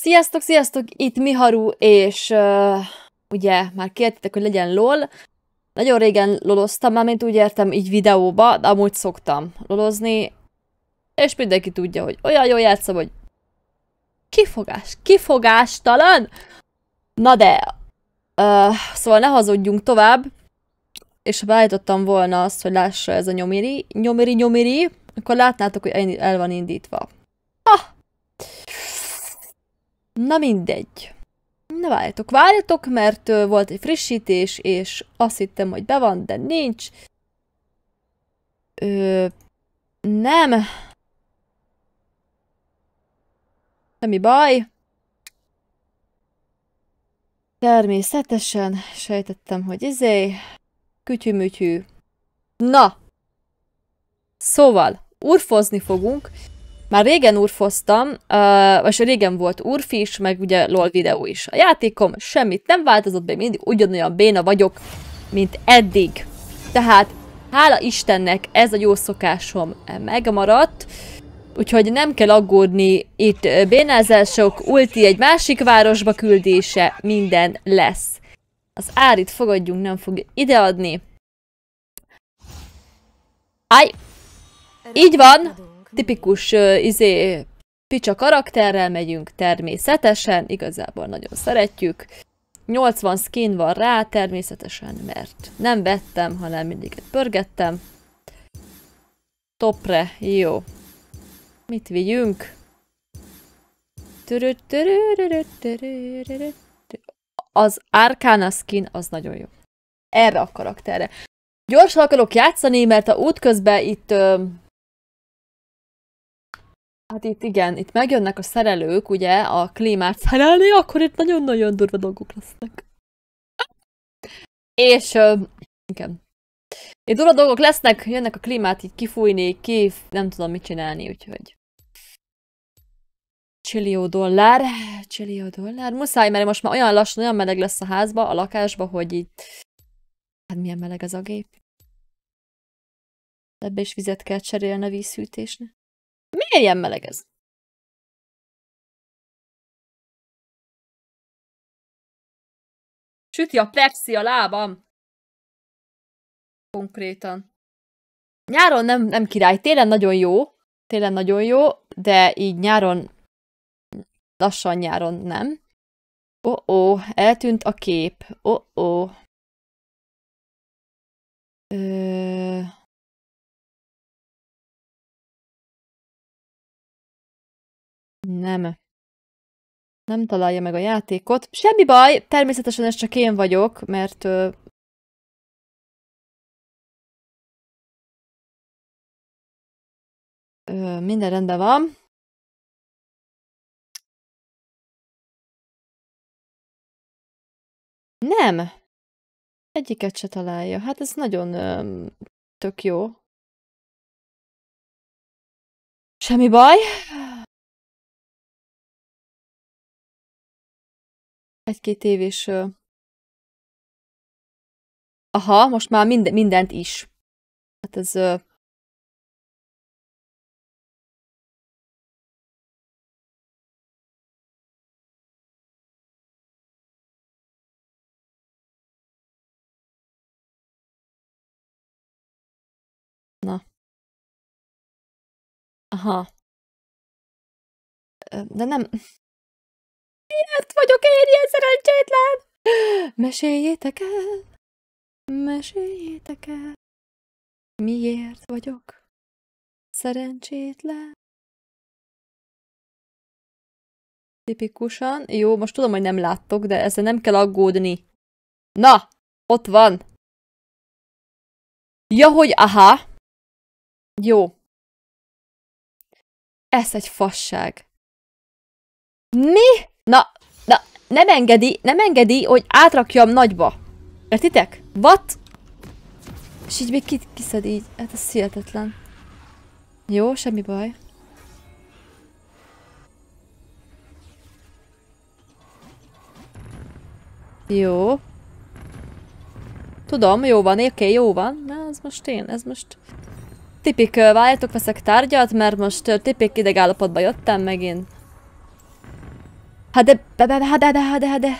Sziasztok, sziasztok! Itt Miharu, és ugye már kértétek, hogy legyen LOL. Nagyon régen loloztam, mármint úgy értem így videóba, de amúgy szoktam lolozni. És mindenki tudja, hogy olyan jól játszom, hogy kifogástalan! Na de, szóval ne hazudjunk tovább. És ha beállítottam volna azt, hogy lássa ez a nyomiri, akkor látnátok, hogy el van indítva. Ha! Na mindegy. Na várjatok, mert volt egy frissítés, és azt hittem, hogy be van, de nincs. Nem. Semmi baj. Természetesen sejtettem, hogy kütyümütyű. Na! Szóval, urfozni fogunk. Már régen urfoztam, vagy régen volt urfi is, meg ugye LOL videó is. A játékom semmit nem változott, be mindig ugyanolyan béna vagyok, mint eddig. Tehát, hála Istennek ez a jó szokásom megmaradt, úgyhogy nem kell aggódni, itt bénázások, ulti egy másik városba küldése, minden lesz. Az Árit fogadjunk, nem fog ideadni. Áj! Így van! Tipikus picsa karakterrel megyünk természetesen, igazából nagyon szeretjük. 80 skin van rá természetesen, mert nem vettem, hanem mindiget pörgettem. Topre, jó. Mit vigyünk? Az Arcana skin az nagyon jó. Erre a karakterre. Gyorsan akarok játszani, mert a útközben itt... Hát itt igen, itt megjönnek a szerelők, ugye, a klímát szerelni, akkor itt nagyon-nagyon durva dolgok lesznek. És, igen. Itt durva dolgok lesznek, jönnek a klímát így kifújni, nem tudom mit csinálni, úgyhogy. Csillió dollár, muszáj, mert most már olyan lassan, olyan meleg lesz a házba, a lakásba, hogy itt... Hát milyen meleg ez a gép. Ebbe is vizet kell cserélni a vízhűtésnek. Miért ilyen meleg ez? Süti a plexi a lábam. Konkrétan. Nyáron nem király, télen nagyon jó, de így nyáron, lassan nyáron nem. Eltűnt a kép. Nem találja meg a játékot. Semmi baj, természetesen ez csak én vagyok, mert... minden rendben van. Nem! Egyiket se találja. Hát ez nagyon tök jó. Semmi baj. Egy-két év is... Aha, most már mindent is. Hát ez... Na. Aha. De nem... Miért vagyok én ilyen szerencsétlen? Meséljétek el! Meséljétek el! Miért vagyok szerencsétlen? Tipikusan. Jó, most tudom, hogy nem láttok, de ezzel nem kell aggódni. Na! Ott van! Ja, hogy aha! Jó. Ez egy fasság. Mi? Na, nem engedi, hogy átrakjam nagyba. Értitek? What? És így még kiszed így. Hát ez hihetetlen. Jó, semmi baj. Jó. Tudom, jó van, oké, jó van. Na, ez most... Tipik, várjatok, veszek tárgyat, mert most tipik idegállapotba jöttem megint. Hát de.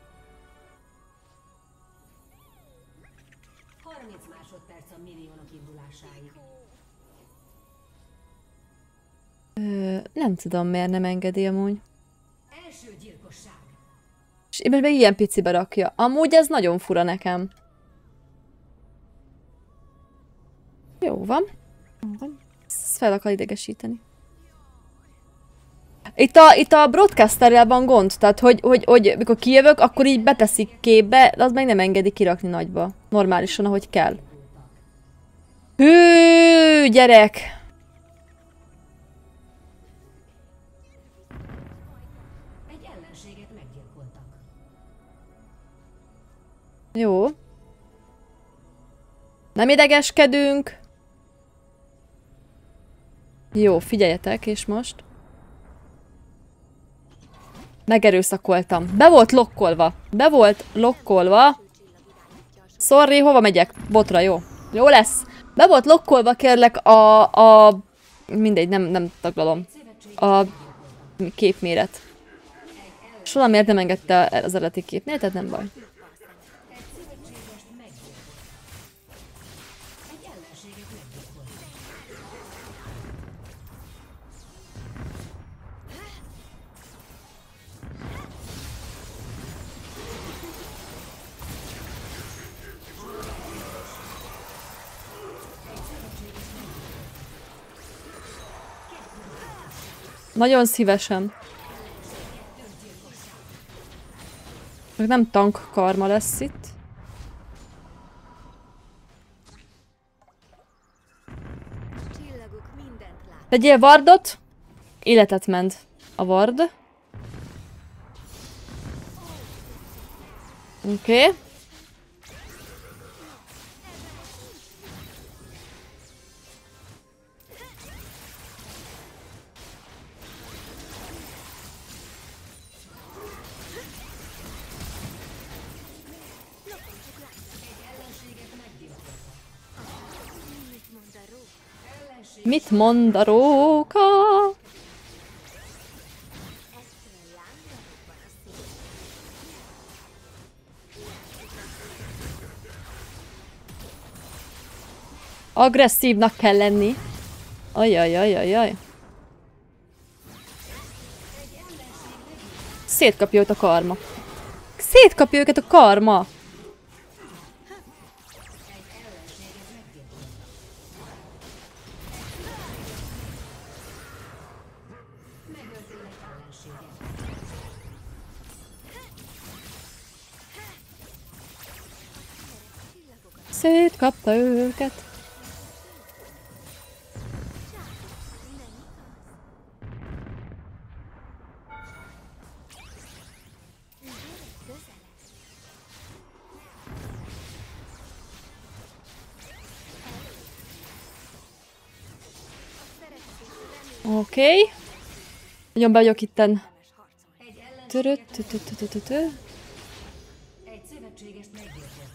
30 másodperc a milliónok indulásáig. Nem tudom, miért nem engedi amúgy. Első gyilkosság. És most még ilyen picibe rakja. Amúgy ez nagyon fura nekem. Jó van. Ezt fel akar idegesíteni. Itt a broadcasterrel van gond, tehát hogy mikor kijövök, akkor így beteszik képbe, de az meg nem engedi kirakni nagyba. Normálisan, ahogy kell. Hű, gyerek! Egy ellenséget meggyilkoltak. Jó. Nem idegeskedünk. Jó, figyeljetek, és most. Megerőszakoltam. Be volt lokkolva. Sorry, hova megyek? Botra, jó. Jó lesz. Be volt lokkolva, kérlek, mindegy, nem taglalom. A képméret. És valamiért nem engedte az eredeti képméretet, nem baj. Nagyon szívesen. Meg nem tank karma lesz itt. Tegyél wardot. Életet ment a ward. Oké. Okay. Mit mond a róka? Agresszívnak kell lenni. Ajajajajaj. Szétkapja őt a karma. Szétkapja őket a karma. Szétkapta őket. Oké. Nagyon be vagyok itten. Egy szövetségest meggyilkoltak.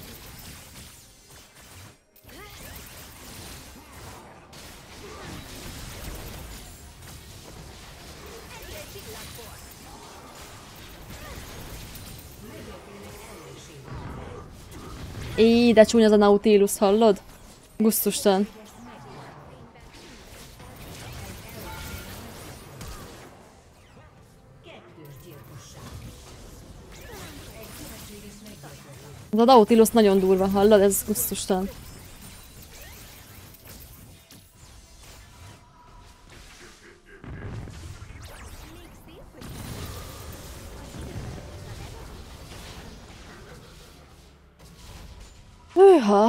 Így, de csúnya az a Nautilus, hallod? Gusztustalan. Az a Nautilus nagyon durva, hallod? Ez gusztustalan. Hűha.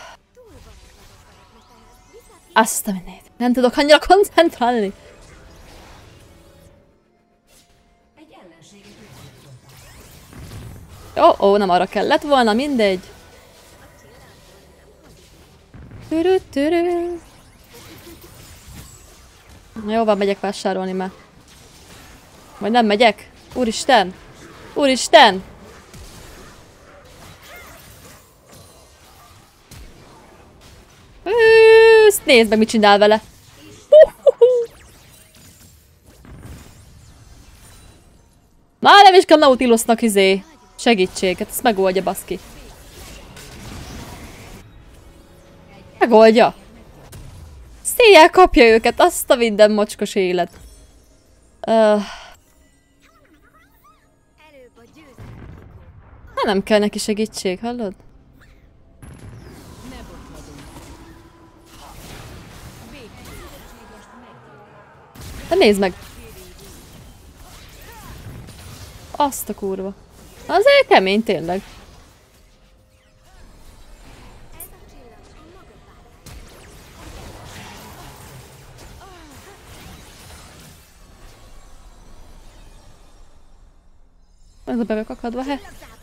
Azt a mindenit. Nem tudok annyira koncentrálni. Ó, nem arra kellett volna, mindegy. Jó van, megyek vásárolni már. Vagy nem megyek? Úristen! Úristen! Ezt nézd meg, mit csinál vele. Már nem is kell Nautilusnak segítséget, ezt megoldja, baszki. Megoldja. Széjjel kapja őket, azt a minden mocskos élet. Hát nem kell neki segítség, hallod? De nézd meg! Azt a kurva. Azért kemény tényleg. Ez a be vagyok akadva, he?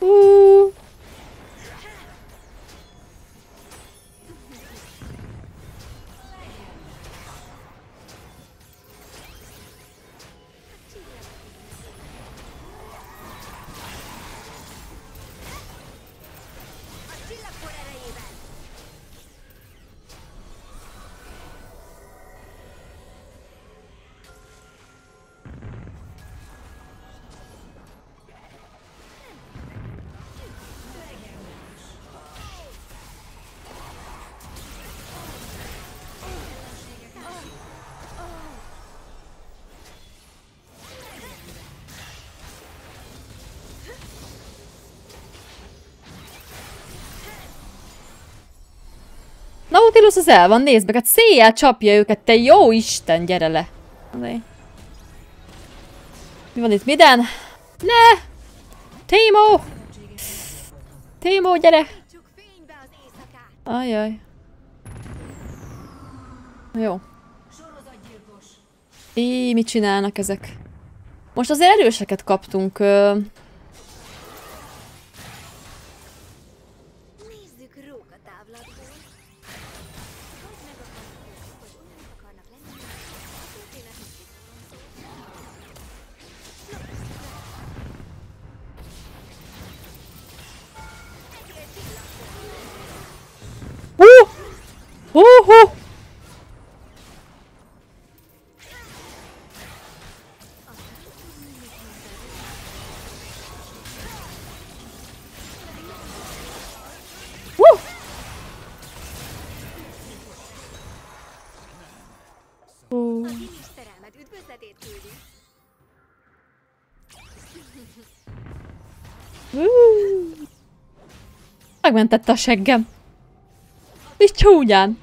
Nautilus az el van, nézd meg, hát széjjel csapja őket, te jó Isten, gyere le! Mi van itt, minden? Ne! Timo! Timo, gyere! Ajjaj. Jó. Mit csinálnak ezek? Most azért erőseket kaptunk. Megmentette a seggem. És csúnyán.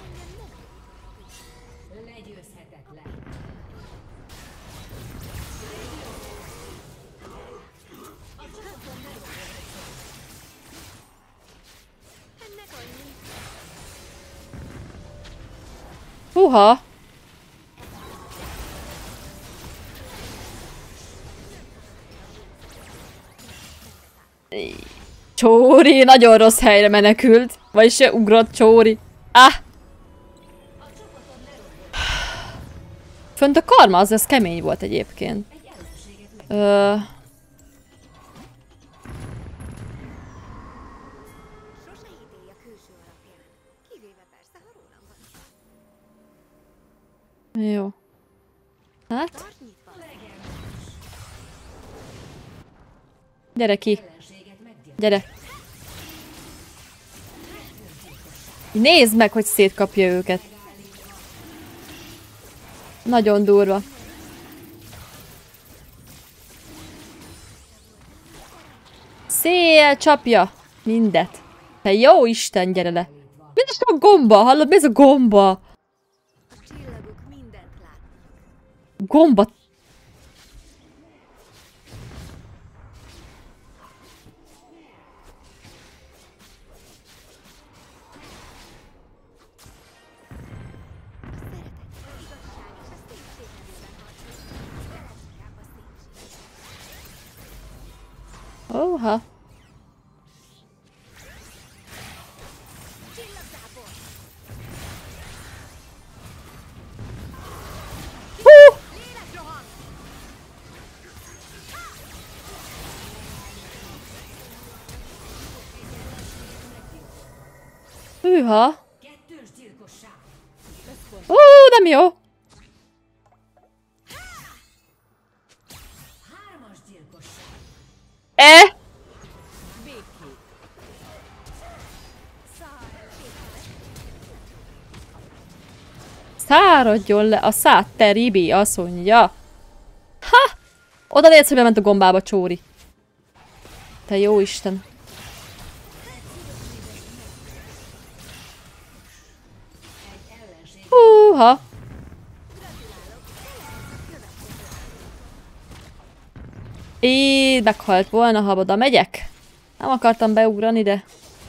Húha! Csóri, nagyon rossz helyre menekült. Vagyis se ugrott Csóri. Fönt a karma, az kemény volt egyébként. Jó. Hát? Gyere ki. Gyere. Nézd meg, hogy szétkapja őket. Nagyon durva. Széjjel csapja mindet. Te jó Isten, gyere le. Mi is a gomba? Hallod, mi ez a gomba? Gomba. Oha. Hűha. Nem jó. Száradjon le a száteribi, azt mondja. Ha! Oda nézd, hogy bement a gombába, csóri. Te jó Isten. Húha! Így meghalt volna, ha oda megyek. Nem akartam beugrani, de...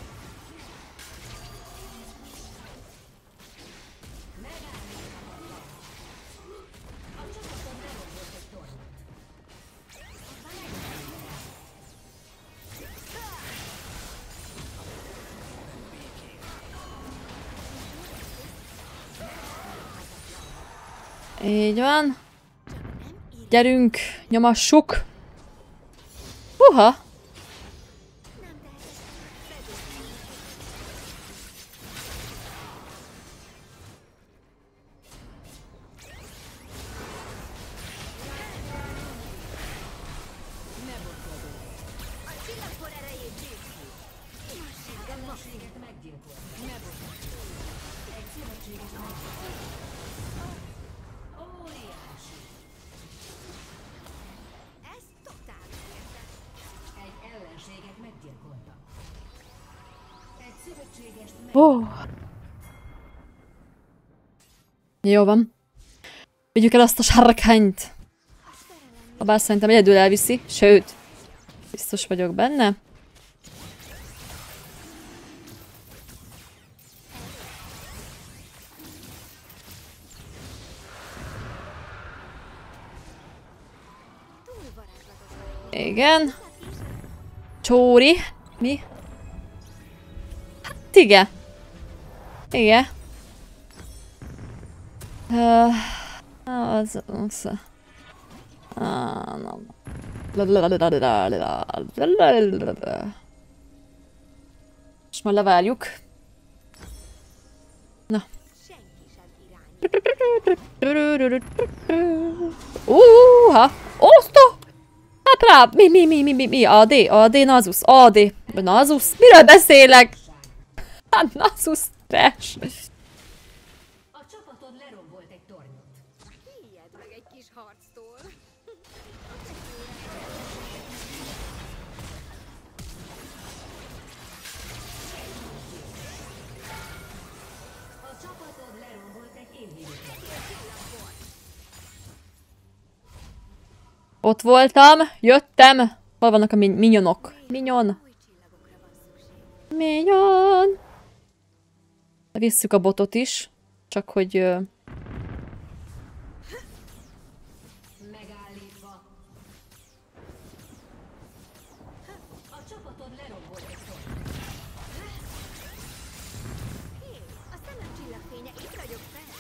Így van. Gyerünk, nyomassuk. Húha! Oh. Jó van. Vigyük el azt a sárkányt. Habár szerintem egyedül elviszi. Sőt, biztos vagyok benne. Igen. Csóri. Mi? Hát igen. Igen. Az... nem. És már levárjuk. Na. Ha! Oszta! Hát rá! Mi? AD, Nasus, AD. Nasus? Miről beszélek? Hát Nasus, trash. A csapatod lerombolt egy tornyot. Ijed meg egy kis harctól. A csapatod lerombolt egy inhibitort. Ott voltam, jöttem. Hol vannak a minyonok? Minyon. Minyon. Visszük a botot is. Csak hogy... Megállítva. A csapatod lerombolt egy tornyot. Hé, a szemem csillagfénye, itt vagyok fel.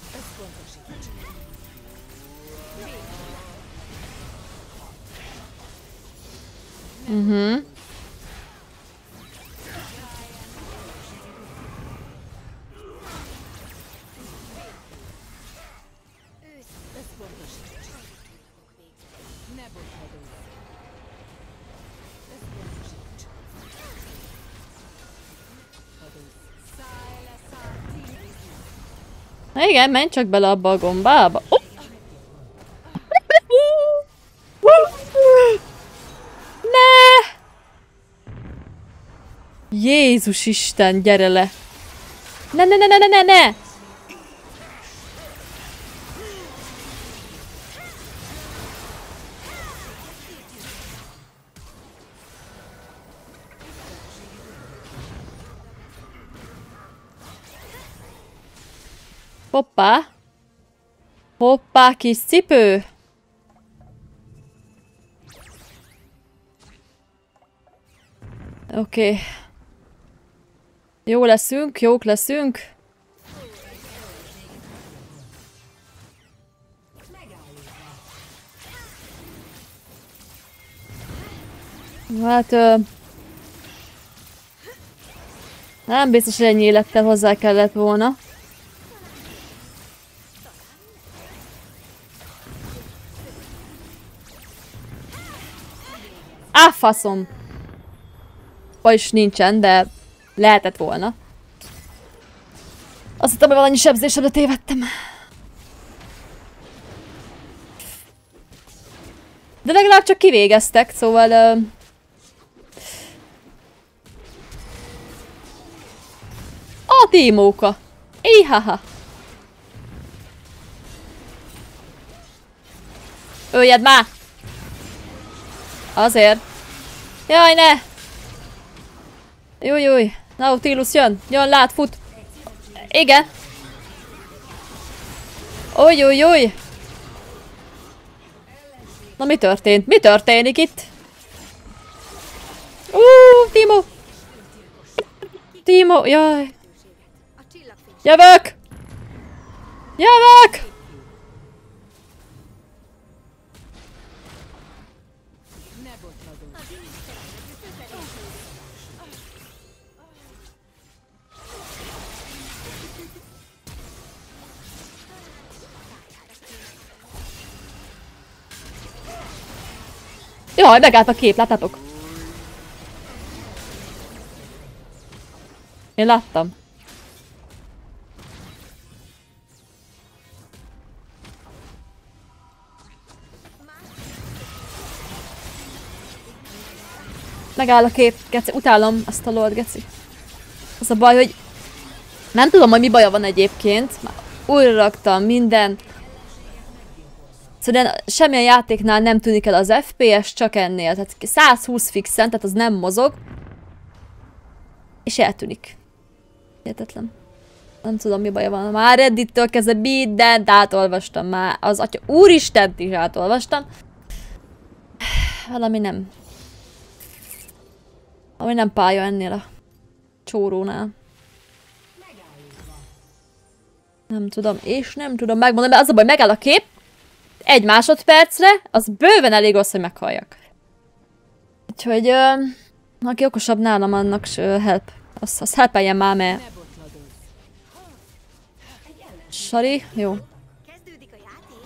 Na igen, menj csak bele abba a gombába. Oh! Ne! Jézus Isten, gyere le! Ne! Hoppá! Hoppá, kis cipő! Oké. Jó leszünk, jók leszünk. Hát... nem biztos, hogy ennyi élettel hozzá kellett volna. Á, faszom! Vagyis nincsen, de lehetett volna. Azt hittem, hogy valannyi sebzésre tévedtem. De legalább csak kivégeztek, szóval... A Tímóka! Ihaha! Öljed már! Azért. Jaj, ne! Júj. Nautilus jön. Jön, lát, fut. Igen. Új. Na mi történt? Mi történik itt? Timo! Timo, jaj. A csillagfény. Jövök! Jövök! Jaj, megállt a kép, láttátok? Én láttam. Megáll a kép, geci. Utálom azt a lord, geci. Az a baj, hogy nem tudom, hogy mi baja van egyébként. Már újra raktam minden. Szóval semmilyen játéknál nem tűnik el az FPS, csak ennél. Tehát 120 fixen, tehát az nem mozog. És eltűnik. Hihetetlen. Nem tudom, mi baja van. Már Reddit-től kezdve mindent átolvastam már. Az atya úristent is átolvastam. Valami nem. Ami nem pálya ennél a csórónál. Nem tudom, és nem tudom megmondani, mert az a baj, megáll a kép. 1 másodpercre, az bőven elég az, hogy meghalljak. Úgyhogy, aki okosabb nálam, annak help. Azt helpeljen már, mert... Sari? Jó. Kezdődik a játék.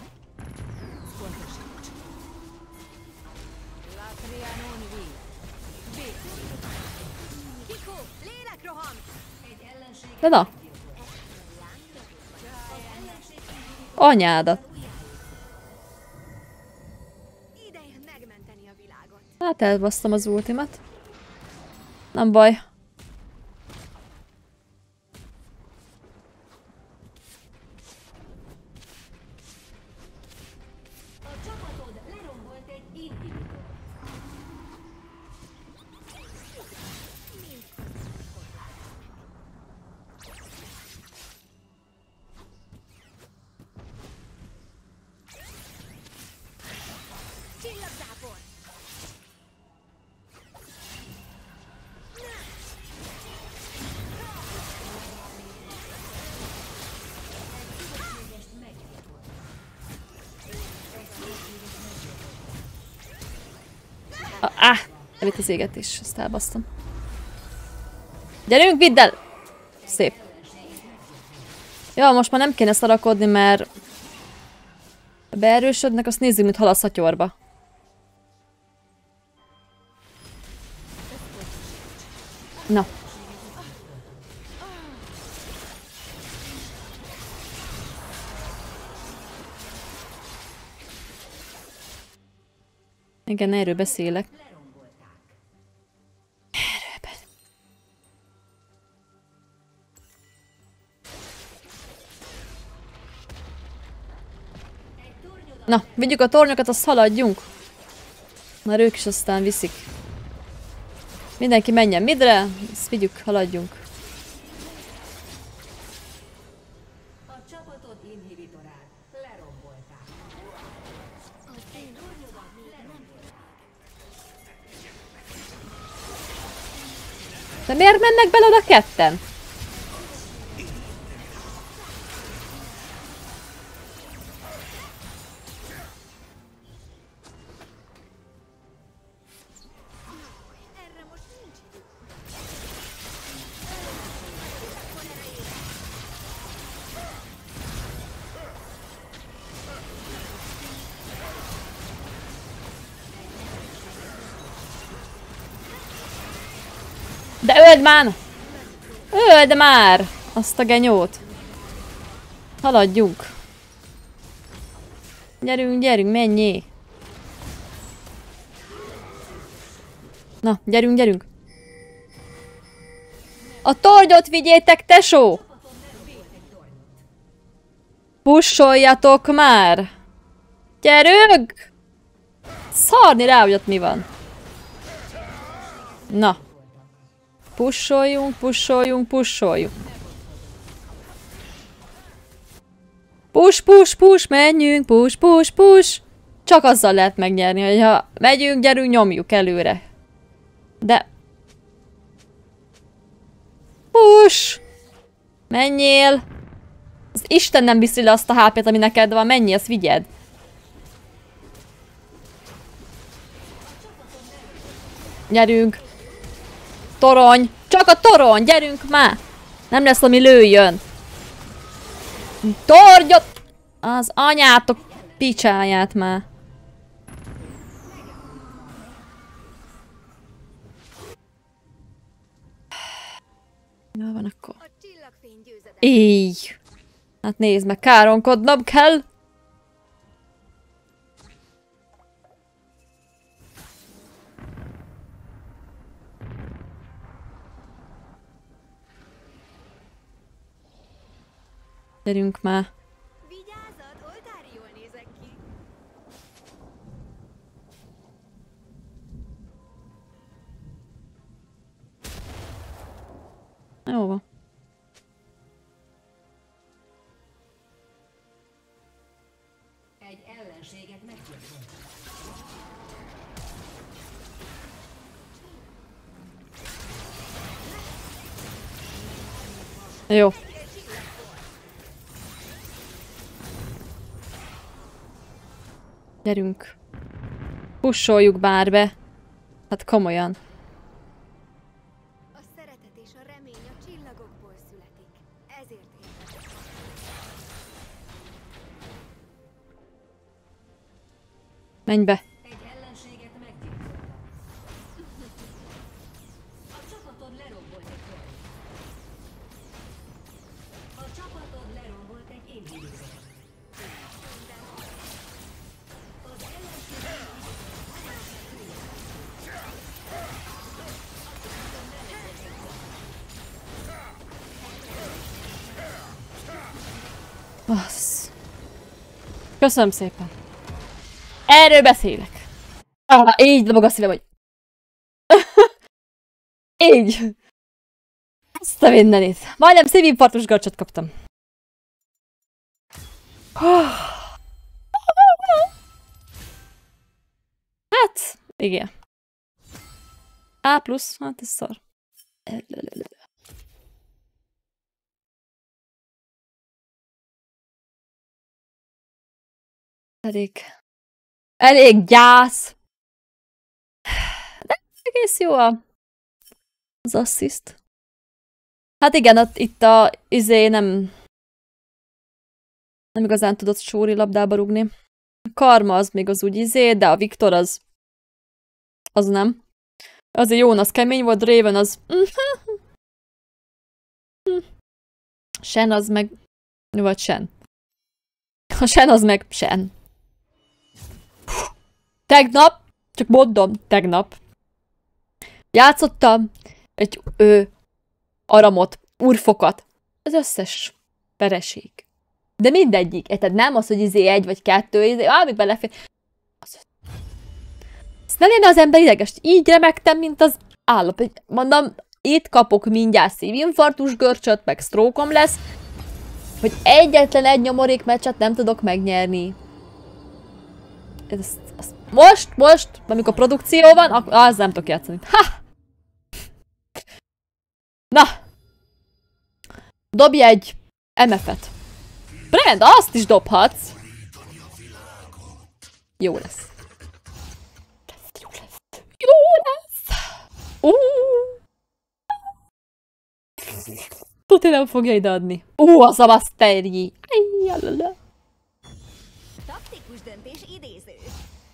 Kiko, lélekroham! De na. Anyádat. Ideje megmenteni a világot. Hát elbasztam az ultimat. Nem baj. A csapatod lerombolt egy inhibitor. Csillagzápor! Elvitt az égetés, azt elbasztam. Gyerünk, vidd el! Szép. Ja, most már nem kéne szarakodni, mert... Ha beerősödnek, azt nézzük, mint hal a szatyorba. Na. Igen, erről beszélek. Na, vigyük a tornyokat, azt haladjunk. Már ők is aztán viszik. Mindenki menjen midre, ezt vigyük, haladjunk. A csapatod inhibitorát lerombolták. De miért mennek bele oda ketten? Erre most nincs idő. De öld már! Öld már! Azt a genyót. Haladjunk. Gyerünk, gyerünk, menjé! Na, gyerünk, gyerünk! A tornyot vigyétek, tesó! Pussoljatok már! Gyerünk! Szarni rá, hogy ott mi van. Na. Pussoljunk, pussoljunk, pussoljunk. Push, push, push, menjünk, push, push, push. Csak azzal lehet megnyerni, hogyha megyünk, gyerünk, nyomjuk előre. De... Push! Menjél! Az Isten nem viszi le azt a HP-t, ami neked van, menjél, ezt vigyed. Gyerünk! Torony! Csak a torony! Gyerünk már! Nem lesz, ami lőjön! Tornyot! Az anyátok picsáját már! Jól van akkor. A csillagfény győzedett. Így! Hát nézd meg, káronkodnom kell! Gyerünk már! Vigyázzat, oltári jól nézek ki. Jó van. Egy ellenséget meggyilkolt. Jó. Gyerünk. Pussoljuk bár be. Hát komolyan. A szeretet és a remény a csillagokból születik. Ezért értek. Menj be. Egy ellenséget meggyilkolt. A csapatod lerombolt egy tornyot. A csapatod lerombolt egy inhibitort. Az ellenség Bassz. Köszönöm szépen. Erről beszélek. Így dobog a szívem, hogy... Így. Ezt a mindenit. Majdnem szívinfarktus garcsot kaptam. Hát, igen. A plusz, hát ez szar. Elég gyász. De egész jó az assziszt. Hát igen, itt a nem igazán tudott sóri labdába rúgni. A Karma az még az úgy de a Viktor az nem. Azért Jón az kemény volt, Raven az Shen az meg vagy Shen. A Shen az meg Shen. Tegnap, csak mondom, tegnap játszottam egy aramot, urfokat, az összes vereség. De mindegyik, tehát nem az, hogy egy vagy kettő, amit belefér. Ezt nem lenne az ember ideges, így remegtem, mint az állap. Mondom, itt kapok mindjárt szívinfarktus görcsöt, meg sztrókom lesz, hogy egyetlen egy nyomorék meccset nem tudok megnyerni. Most, amikor produkció van, az nem tudok játszani. Ha! Na! Dobj egy MF-et. Brand, azt is dobhatsz. Jó lesz. Jó lesz. Jó lesz. Tuti nem fogja ideadni. Az a masterji. Taktikus döntés idéző.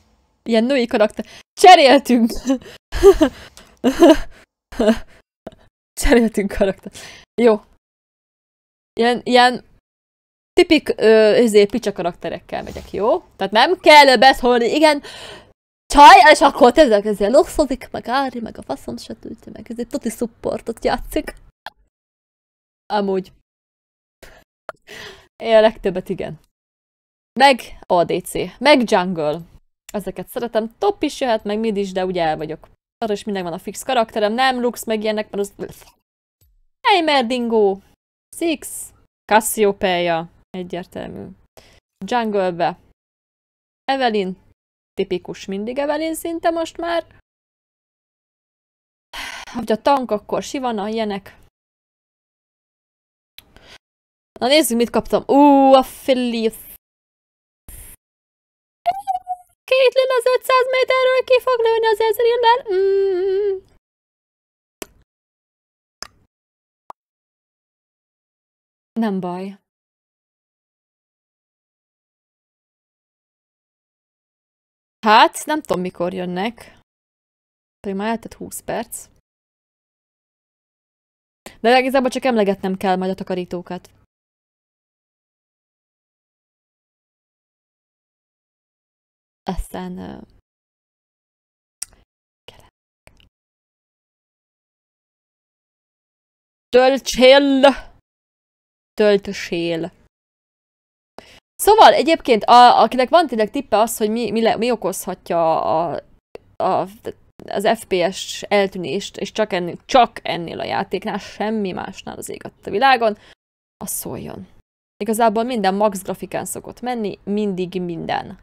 Ilyen női karakter. Cseréltünk! Cseréltünk karakter. Jó. Ilyen tipik picsa karakterekkel megyek, jó? Tehát nem kell beszólni, igen, csaj, és akkor tényleg ezzel losszozik, meg Ári, meg a faszom se tudja, meg ezért tuti supportot játszik. Amúgy. Én a legtöbbet igen. Meg ADC, meg jungle. Ezeket szeretem. Top is jöhet, meg mid is, de ugye el vagyok. Arra is minden van a fix karakterem, nem Lux, meg ilyenek, mert az... Heimerdingo, Six, Cassiopeia, egyértelmű. Jungle-be. Evelyn, tipikus mindig Evelyn szinte most már. Ha a tank, akkor Sivana, ilyenek. Na nézzük, mit kaptam. A Philip. Caitlyn az 500 méterről ki fog lőni az Ezreal-lel. Nem baj. Hát, nem tudom, mikor jönnek. Pedig már eltett 20 perc. De igazából csak emlegetnem kell majd a takarítókat. Aztán... Töltsél! Szóval egyébként, akinek van tényleg tippe az, hogy mi okozhatja az FPS eltűnést, és csak ennél a játéknál, semmi másnál az ég a világon, az szóljon. Igazából minden max grafikán szokott menni, mindig minden.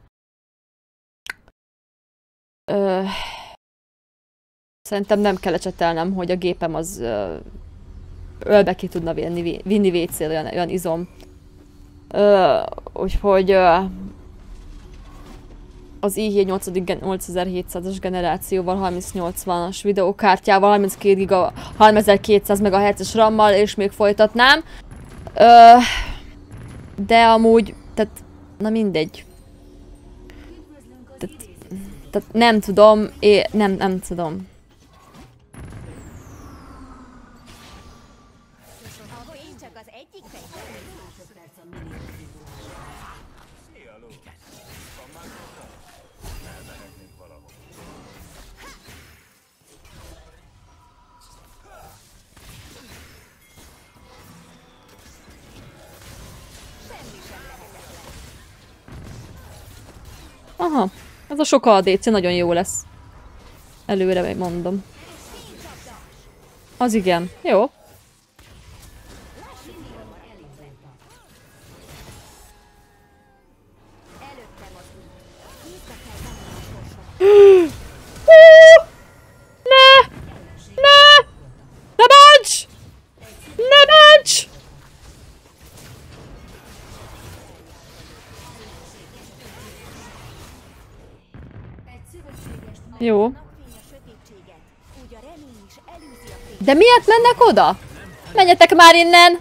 Szerintem nem kell ecsetelnem, hogy a gépem az ölbe ki tudna vinni WC-re, olyan izom. Úgyhogy az i7 8700-as generációval, 3080-as videókártyával, 32 GB, 3200 MHz-es RAM-mal, és még folytatnám. De amúgy, tehát, na mindegy. Tehát nem tudom, nem tudom. Aha, ez a sok ADC nagyon jó lesz. Előre megmondom. Az igen, jó. Ne bánts! Ne bánts! Jó. De miért mennek oda? Menjetek már innen!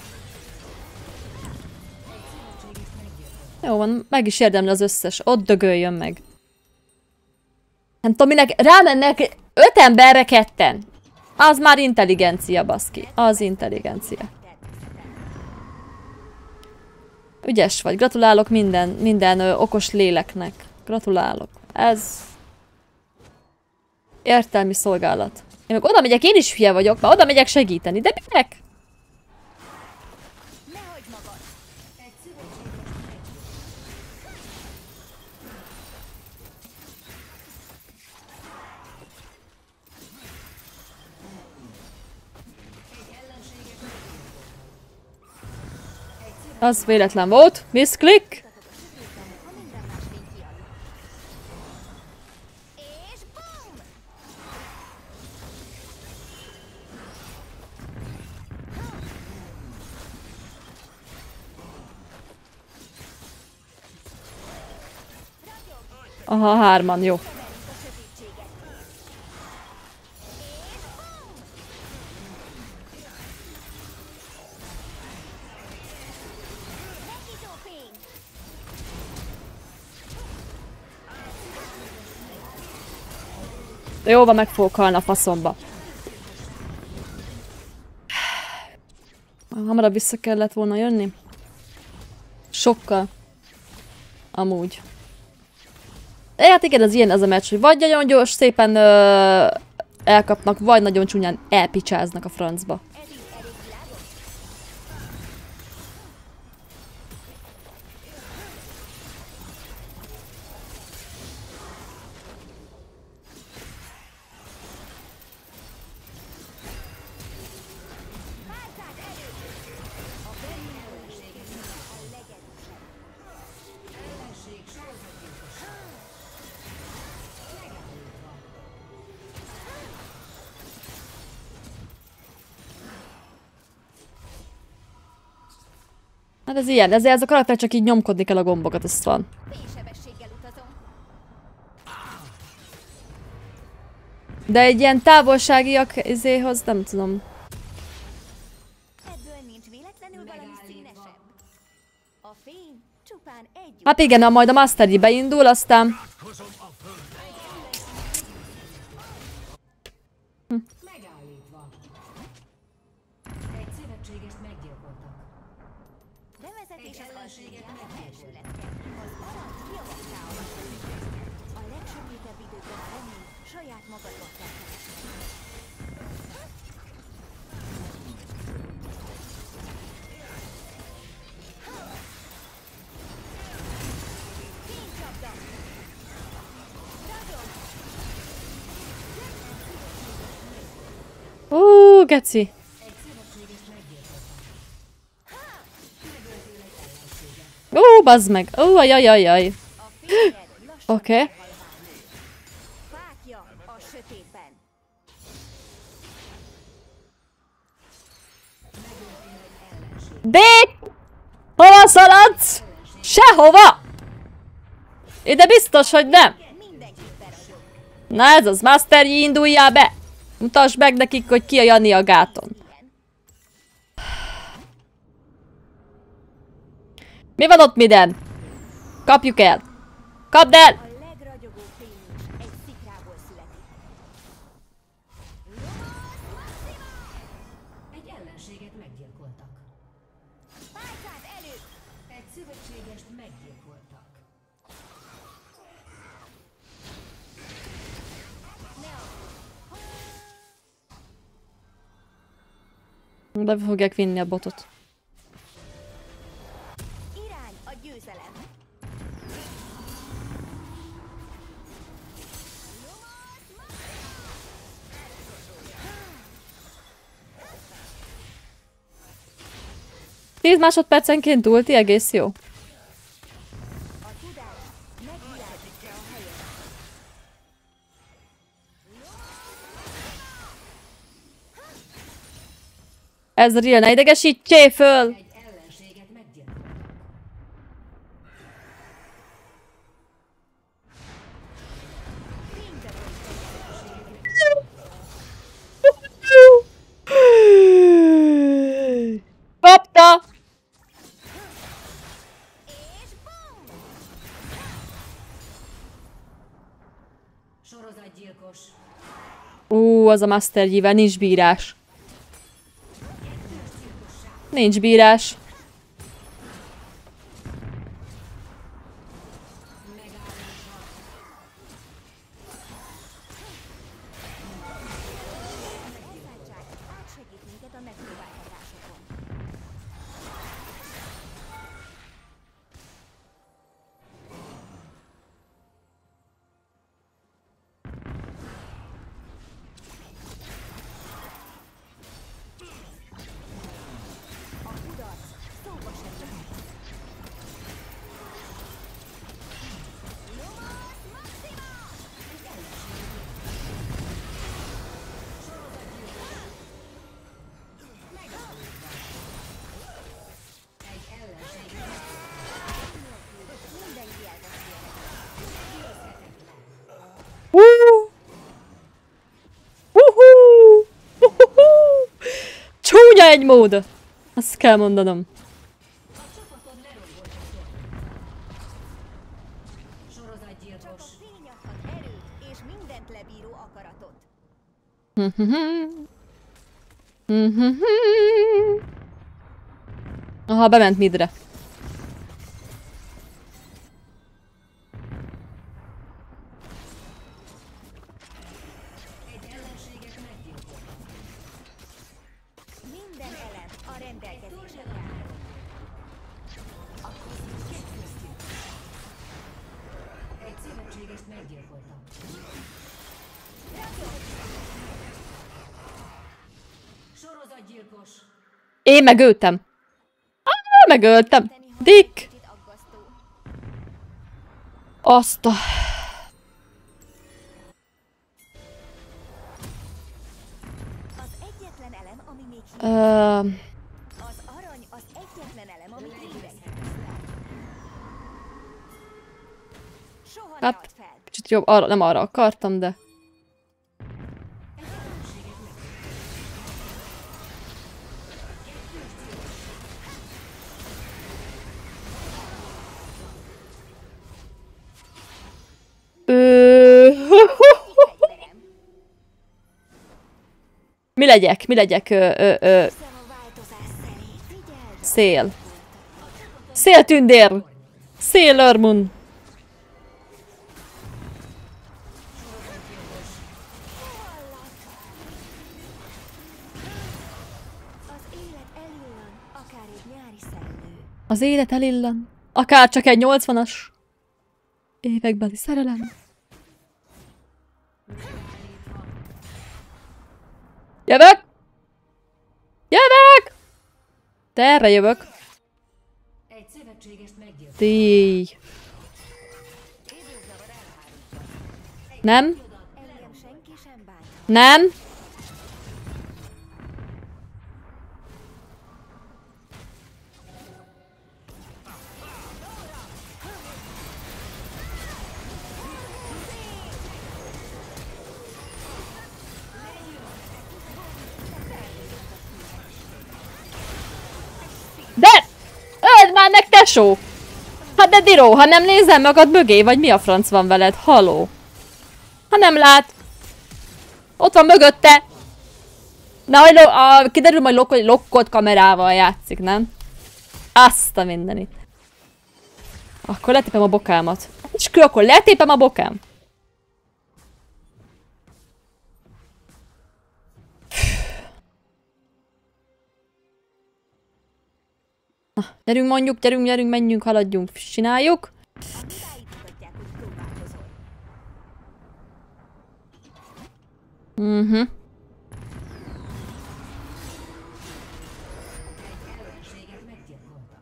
Jó van, meg is érdemli az összes. Ott dögöljön meg. Nem tudom, minek rámennek 5 emberre 2-en. Az már intelligencia, baszki. Az intelligencia. Ügyes vagy. Gratulálok minden okos léleknek. Gratulálok. Ez... értelmi szolgálat. Én meg oda megyek, én is hülye vagyok, mert oda megyek segíteni. De minek? Az véletlen volt. Miszklik. Aha, 3-an, jó. Jó van, meg fogok halni a faszomba. Hamarabb vissza kellett volna jönni. Sokkal. Amúgy. De hát igen, ez ilyen ez a meccs, hogy vagy nagyon gyors, szépen elkapnak, vagy nagyon csúnyán elpicsáznak a francba. Hát ez ilyen, ezért ez a karakter csak így nyomkodni kell a gombokat, ez van. Fénysebességgel utazom. De egy ilyen távolságiak izéhoz nem tudom. Ebből nincs véletlenül valami színesebb. A fény csupán egy Hát igen, ha majd a Master Yi beindul, aztán... Megállítva. Egy szövetségest meggyilkoltak. bevezetés az alséget első lesz. Az arany kiavakká alakult. A legsötétebb időkben a remény saját magadokká keresnek. Fénycsapda! Geci. Bazd meg. Ajajajaj. A fényed lassan Oké. halványul. Fákja a sötétben. Dick! Hova szaladsz? Sehova! Ide biztos, hogy nem. Mindenkit beragyog. Na ez az, Master Yi, induljál be! Mutasd meg nekik, hogy ki a Jani a gáton. Mi van ott, Miden? Kapjuk el! Kapd el! A legragyogóbb fény is egy szikrából születik. Egy ellenséget meggyilkoltak. Pálcát elő! Egy szövetségest meggyilkoltak. De fogják vinni a botot. Irány a győzelem. Tíz másodpercenként ulti, egész jó. A tudás megvilágítja a helyet. Ez real, ne idegesítsél föl! Egy ellenséget meggyilkoltak. Kapta! És bum! Sorozatgyilkos. Az a Master Yi-vel nincs bírás. Nincs bírás. Elszálltság átsegít minket a megpróbáltatásokon. A kudarc szóba sem jöhet. Mindenki elveszi a Csúnya egy mód! Azt kell mondanom. Sorozatgyilkos. Csak a fény adhat erőt és mindent lebíró akaratot. Aha, bement midre. Minden elem a rendelkezésre áll. Egy szövetségest meggyilkoltam. Sorozatgyilkos. Én megöltem. Megöltem. Dick! Kicsit aggasztó. Azt a... Az egyetlen elem, ami még hiányzik. Az arany az egyetlen elem, amit hívek. Soha ne Hát, add fel. kicsit jobb, arra, nem arra akartam, de... Mi legyek? Mi legyek? Hiszem a változás szerint. Figyeld! Szél. Széltündér! Sailor Moon. Az élet elillan, akár egy nyári szellő. Az élet elillan. Akár csak egy 80-as évekbeli szerelem. Jövök! Jövök! De erre jövök. Egy szövetségest meggyilkoltam. Díj. Nem? Engem senki sem bánt. Nem? De! Öld már meg, tesó! Hát de Diró, ha nem nézel magad mögé, vagy mi a franc van veled? Haló? Ha nem lát. Ott van mögötte. Na, hogy kiderül majd hogy lokkolt kamerával játszik, nem? Azt a mindenit. Akkor letépem a bokámat. És akkor letépem a bokám. Na, gyerünk mondjuk, gyerünk, menjünk, haladjunk, csináljuk. A hibáit mutatják, hogy próbálkozol. Ellenséget meggyilkoltak.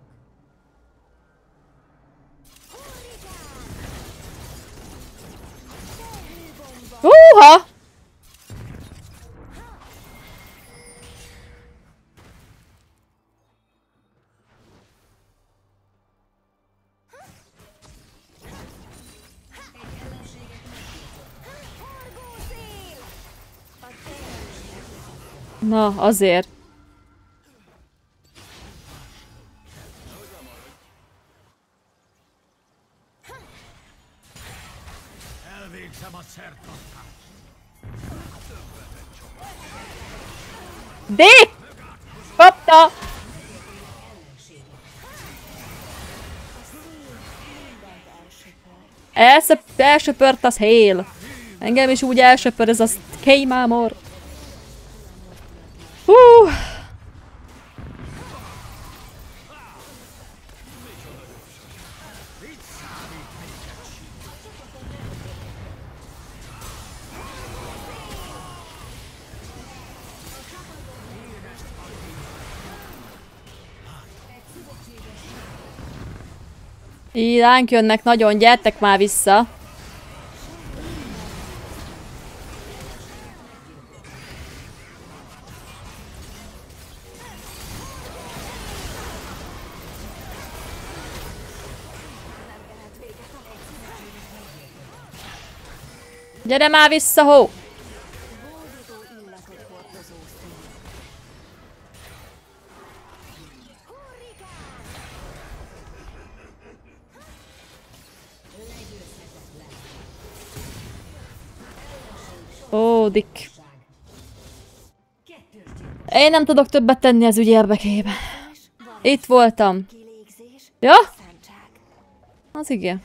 Húha! Forgószél! A te Na, azért. Elvégzem a szertartást. Dick! Kapta! Elsöpört az hél. Engem is úgy elsöpör ez a kémámor. Hú! Így ránk jönnek nagyon, gyertek már vissza. Gyere már vissza, hó! hódító illatot hordozó szél. Ó, Dick. Én nem tudok többet tenni az ügy érdekében. Varázs Itt voltam. Kilégzés, Ja? szántság. Az igen.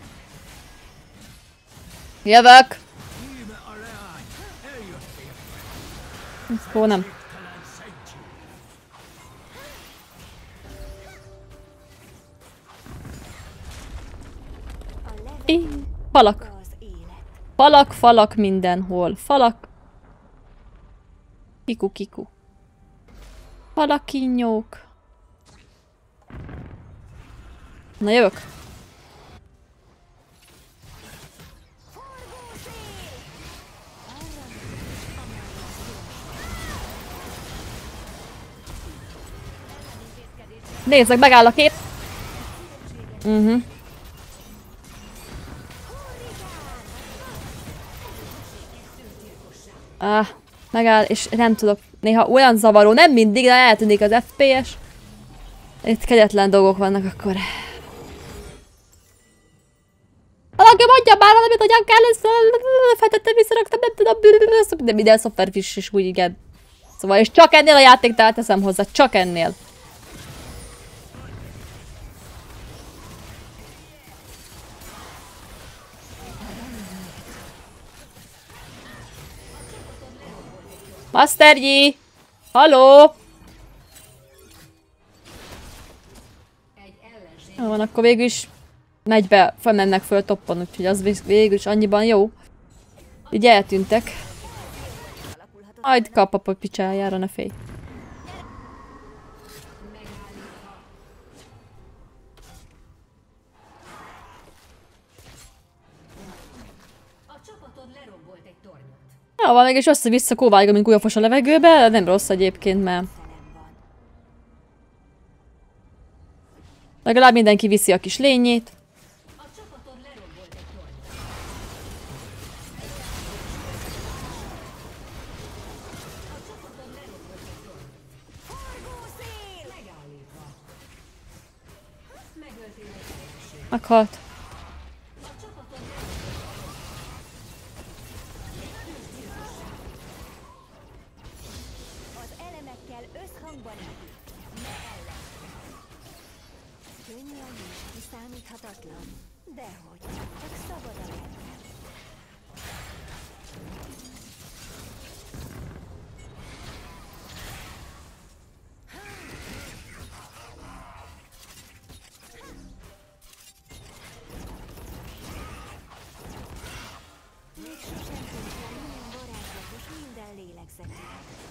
Jövök! Íme a leány! Eljöttél! Ó, nem. Telen szentség! A levegő Í, falak. az élet. Falak, falak mindenhol. Falak. Kiku, kiku. Falakinyók. Na jövök. Nézzek, megáll a kép. Megáll, és nem tudok. Néha olyan zavaró, nem mindig, de eltűnik az FPS. Itt kegyetlen dolgok vannak akkor. Valaki mondja már valamit, hogyan kell ezt feltettem, visszaraktam, nem tudom. De minden szoftver is úgy, igen. Szóval, és csak ennél a játéknál teszem hozzá, csak ennél. Master Yi! Halló! Jó van, akkor végül is megy be, felmennek föl toppon, úgyhogy az végül is annyiban jó. Így eltűntek. Majd kap a picsájára, ne félj. A csapatod lerombolt egy tornyot. Ja, van, mégis össze-vissza kóváljunk, mint gulyafos a levegőbe, nem rossz egyébként, mert legalább mindenki viszi a kis lényét. A csapatod lerombolt egy tornyot. Megállítva. Megöltél egy férfiséget. Meghalt. Az elemekkel összhangban épít. Ne ellen. Könnyű a nincs, kiszámíthatatlan. Dehogy, csak szabad a lelkem. Még sosem tűnt fel milyen varázslatos minden lélegzettel.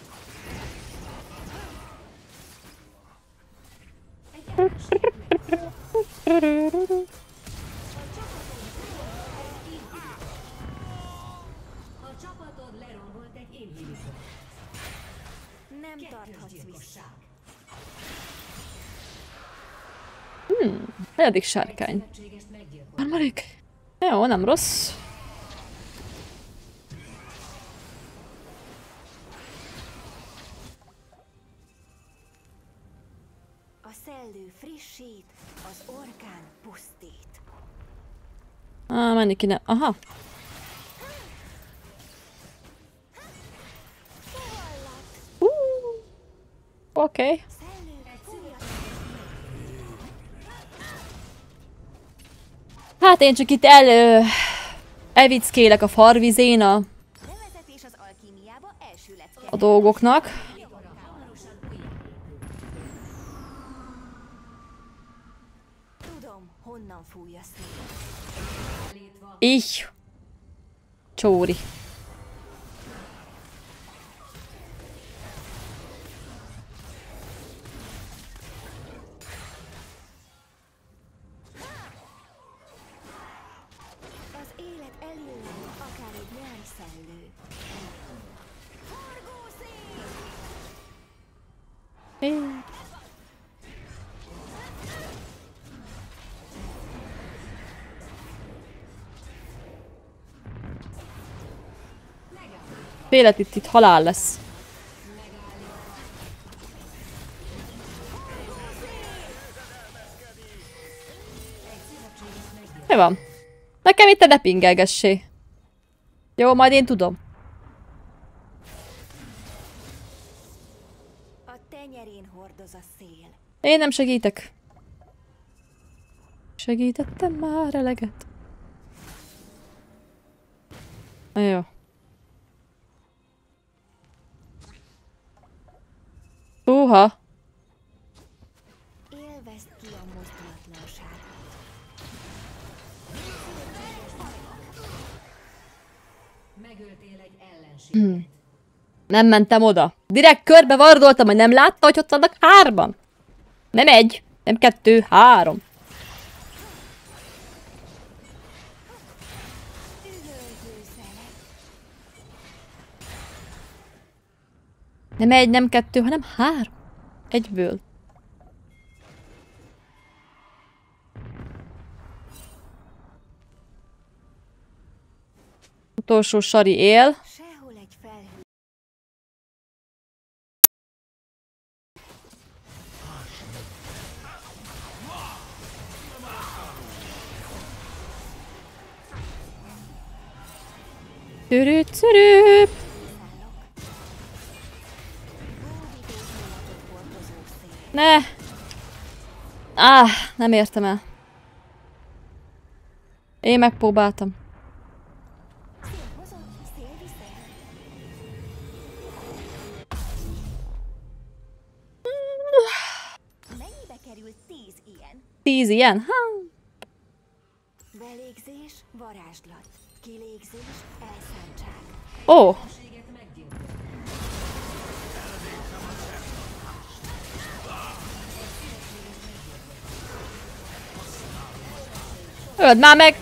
A csapatod lerombolt egy inhibitort. Nem Kettős tarthatsz vissza. gyilkosság. Negyedik sárkány. Szövetségest meggyilkolt. Harmadik. Jó, nem rossz. A szellő frissít, az orkán pusztít. Menni kéne. Aha. Oké. Szellő fújja. Hát én csak itt evickélek a farvizén a Bevezetés az alkímiába első lecke. a dolgoknak. Tudom, honnan fúj a szél. Így. Csóri. Az élet elillan, akár egy nyári szellő. Forgó szél! Félet itt halál lesz. Mi van? Nekem itt ne pingelgessé. Jó, majd én tudom. A tenyerén hordoz a szél. Én nem segítek. Segítettem már eleget. Na jó. Húha. Élvezd ki a mozdulatlanságot. Megöltél egy ellenséget. Nem mentem oda. Direkt körbe vardoltam, hogy nem látta, hogy ott vannak 3-an. Nem 1, nem 2, 3. Nem 1, nem 2, hanem 3. Egyből. Utolsó sari él. Sehol egy felhő. Szürüt, szürüp. Ne! Nem értem el. Én megpróbáltam. Mennyibe kerül 10 ilyen? 10 ilyen? Belégzés, varázslat. Kilégzés, elszántság. Ó! Öld már meg!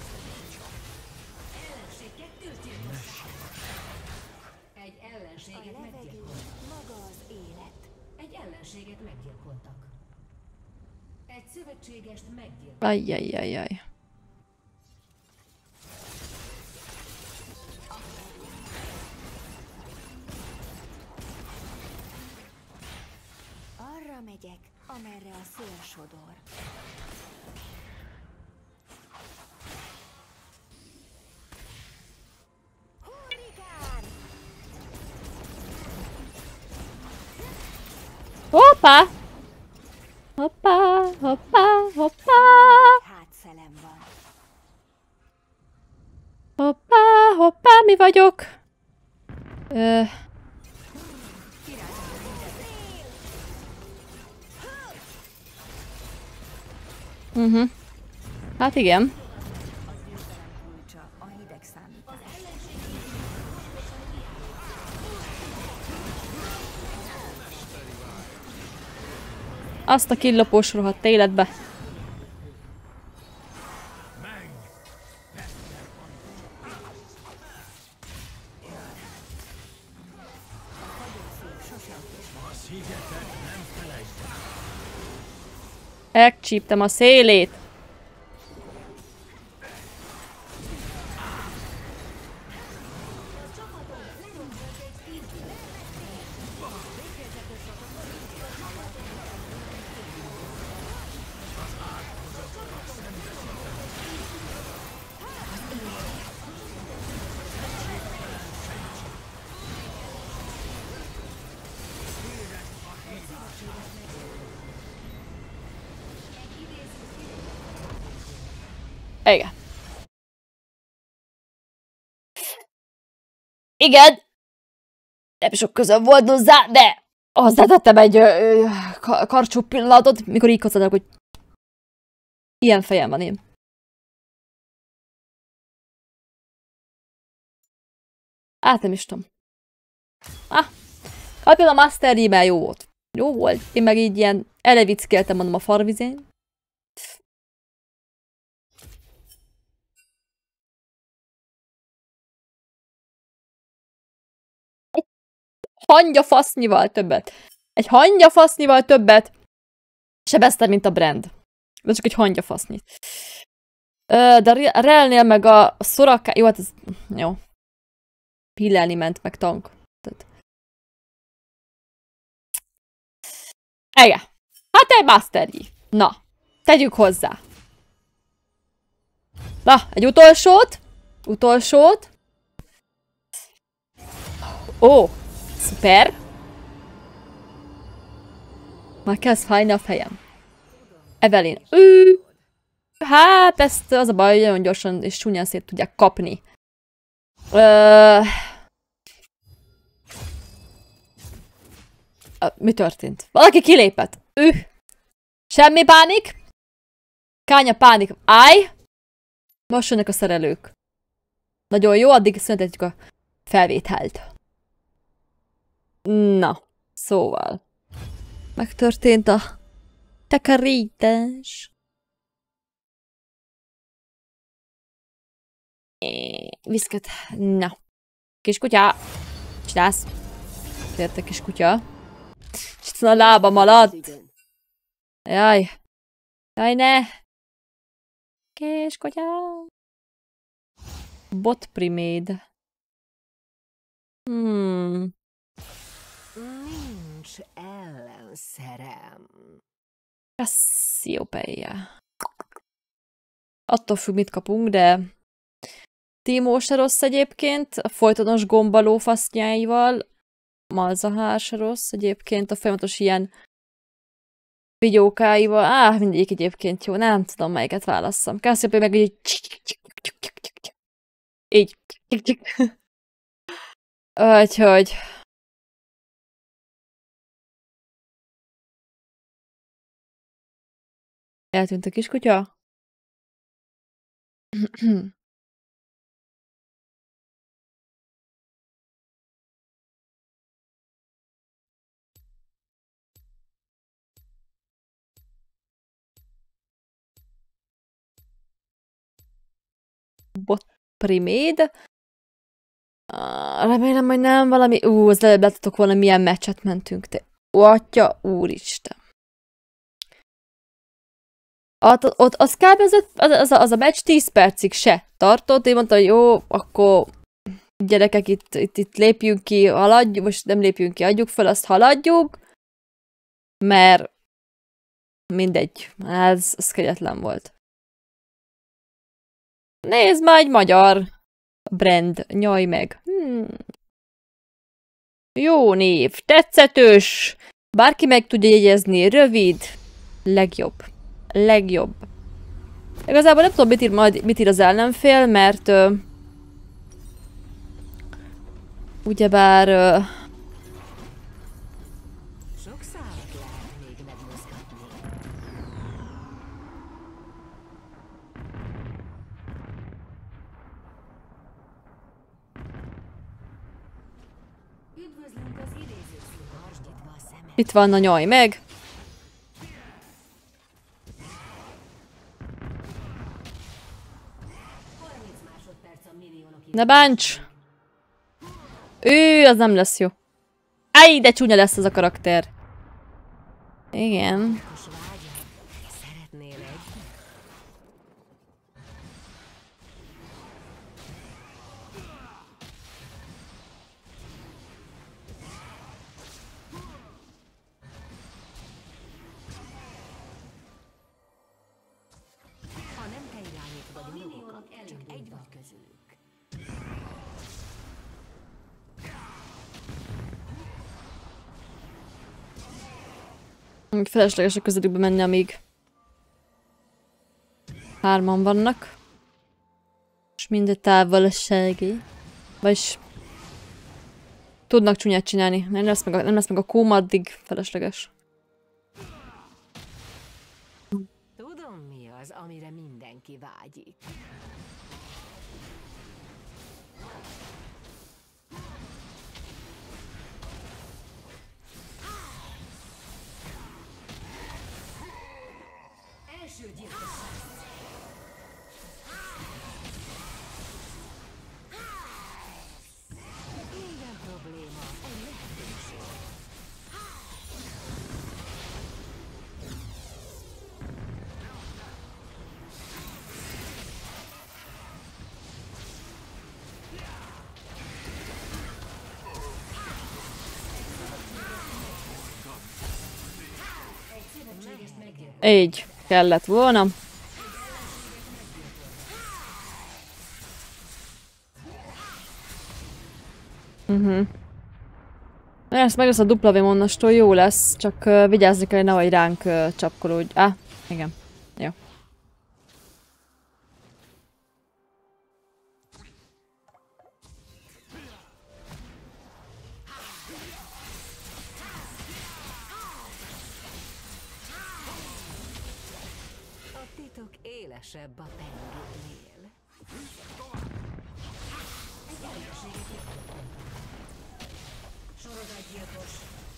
Egy ellenséget Levegő, meggyilkoltak. maga az élet. Egy ellenséget meggyilkoltak. Egy szövetségest meggyilkoltak. Ajjajjajjaj. Arra megyek, amerre a szél sodor. Hurrikán! Hoppá! Hoppá, hoppá, hoppá! Hátszelem van. Hoppá, hoppá, mi vagyok? Hát igen. Kulcsa a hideg számítás. Azt a killopós rohadt életbe. Elcsíptem a szélét. Igen. Igen. Nem sok közöm volt hozzá, de hozzátettem egy karcsú pillanatot, mikor így hozzátok, hogy ilyen fejem van én. Nem is tudom. Kapjon a Master Yi-ben jó volt. Jó volt. Én meg így ilyen elevickeltem, mondom, a farvizén. Hangyafasznyival többet. Egy hangyafasznyival többet sebeztem, mint a Brand. De csak egy hangyafasznyit. De a Relnél meg a Soraka... Jó, hát ez... Jó. Pillelni ment, meg tank. Tehát... Igen. Hát egy Master Yi. Na. Tegyük hozzá. Na, egy utolsót. Utolsót. Ó. Szuper. Már kezd fájni a fejem. Evelyn. Hát ezt az a baj, hogy nagyon gyorsan és csúnyán szét tudják kapni. Mi történt? Valaki kilépett. Semmi pánik. Kánya pánik. Állj! Most jönnek a szerelők. Nagyon jó, addig szüntetjük a felvételt. Na, szóval. Megtörtént a takarítás. Viszket. Na. Kiskutya. Csinálsz. Érte kiskutya. És itt van a lábam alatt. Jaj. Jaj, ne. Kiskutya. Bot priméd. Nincs ellenszerem. Cassiopeia. Attól függ, mit kapunk, de Timo se rossz egyébként, a folytonos gombaló fasznyáival. Malzahár se rossz egyébként, a folyamatos ilyen vigyókáival. Mindegyik egyébként jó, nem tudom, melyiket válasszam. Cassiopeia meg így így. Úgyhogy eltűnt a kiskutya. Bot priméd. Remélem, hogy nem valami... az előbb láttatok volna, milyen meccset mentünk. Te atya, úristen. Ott az kb. Az a meccs 10 percig se tartott. Én mondtam, hogy jó, akkor gyerekek, itt lépjünk ki, haladjuk, most nem lépjünk ki, adjuk fel, azt haladjuk, mert mindegy, ez kegyetlen volt. Nézd már, egy magyar brand, nyaj meg. Jó név, tetszetős, bárki meg tudja jegyezni, rövid, legjobb. Legjobb. Igazából nem tudom, mit ír az ellenfél, mert ugyebár Sok szálat lehet még megmozgatni. Üdvözlünk az idézőszín. Tartsd nyitva a szemed. itt van a nyaj meg. 30 másodperc a milliónok Ne bánts! Az nem lesz jó. De csúnya lesz az a karakter. Igen. Most vágyad? Szeretnél egy? Ha nem te irányítod a dolgokat, csak egy vagy közülük. Felesleges a közelükbe menni, amíg 3-an vannak. És mindegy távolsági. Vagyis tudnak csúnyát csinálni. Nem lesz meg a kóm, addig felesleges. Tudom, mi az, amire mindenki vágyik. első gyilkosság. Minden probléma egy lehetőség. Így kellett volna. Ezt meg lesz a W-monnastól, jó lesz, csak vigyázni kell, hogy nehogy ránk csapkolódj. Igen. Jó. A titok élesebb a pengénél. Sorozatgyilkos.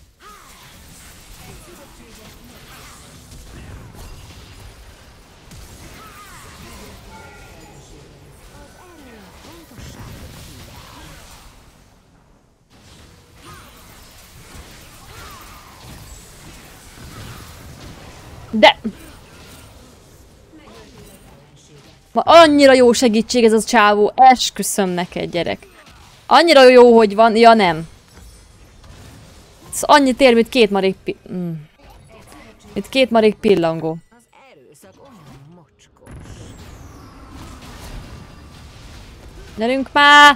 De! Ma annyira jó segítség ez a csávó, esküszöm neked, gyerek. Annyira jó, hogy van, ja nem. Ez annyit ér, mint két marék mint két marék pillangó. Az erőszak olyan mocskos. Gyerünk már!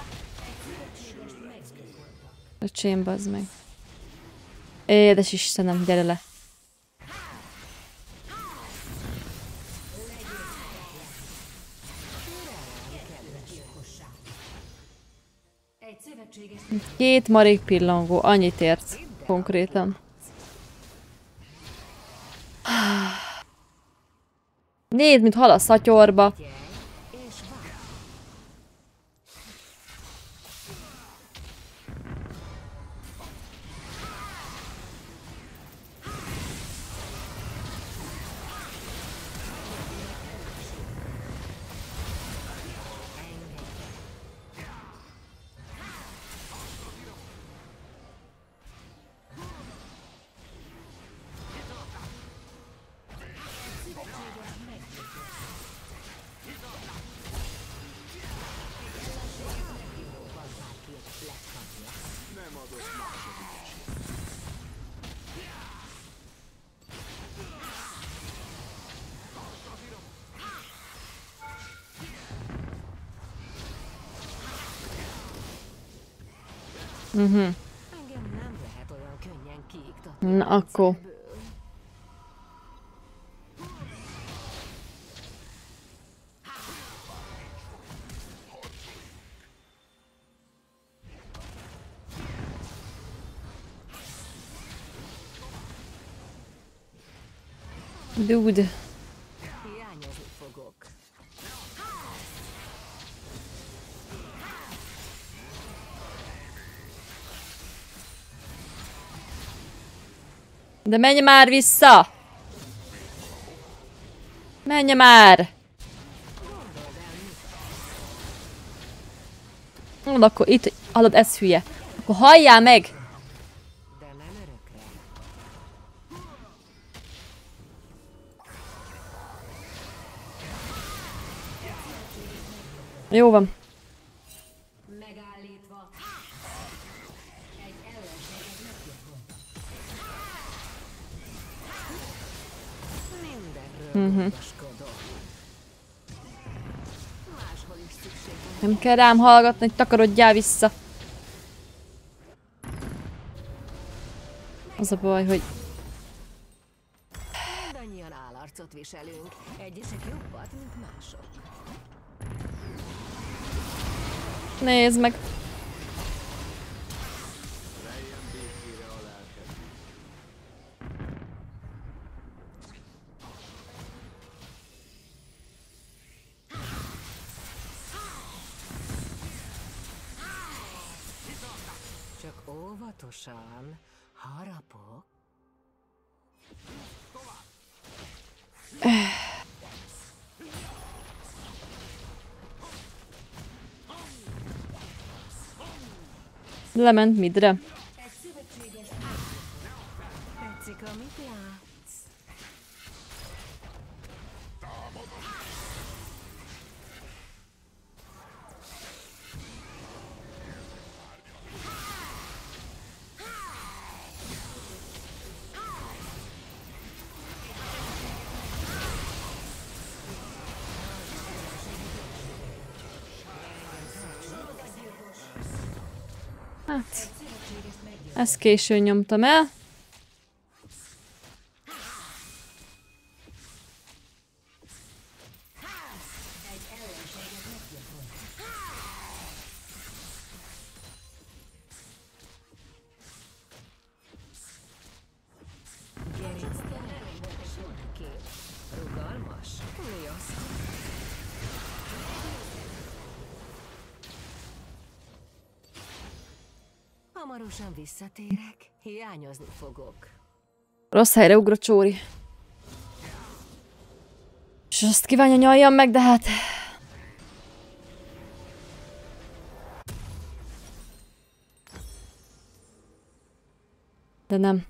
Öcsém, bazd meg. Édes Istenem, gyere le. Egy szövetséges Két marék pillangó, annyit ért konkrétan. Nézd, mint hal a szatyorba. Engem nem lehet olyan könnyen kiiktatni. Na akkor. Dude. Hiányozni fogok. De menj már vissza! Menj már! Mondod, akkor itt, hallod, ez hülye. Akkor halljál meg! De nem örökre. Jó van. megállítva. Egy ellenséget meggyilkoltak. Mindenről gondoskodom. Máshol is szükség van. Nem kell rám hallgatni, hogy takarodjál vissza. Az a baj, hogy... Mindannyian állarcot viselünk. Egyesek jobbat, mint mások. Nézd meg. Csak óvatosan, harapok. Lement midre. Tetszik, amit látsz? Hát. Ezt későn nyomtam el. Rugalmas? Mi az? Hamarosan visszatérek. Hiányozni fogok. Rossz helyre ugrott Csóri. És azt kívánja nyaljam meg, de hát... De nem.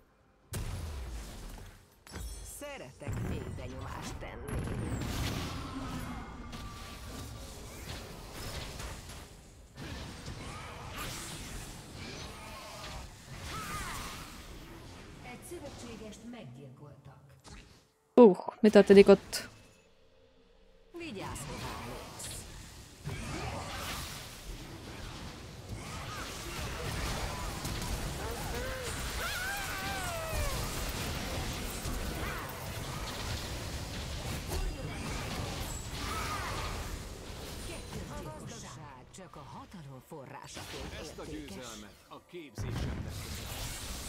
Szeretek még benyomást tenni. Egy szövetségest meggyilkoltak. Mi történik ott? Vigyázz, hová lépsz. A gazdaság csak a hatalom forrásaként Ezt a értékes. győzelmet a képzésemnek köszönöm.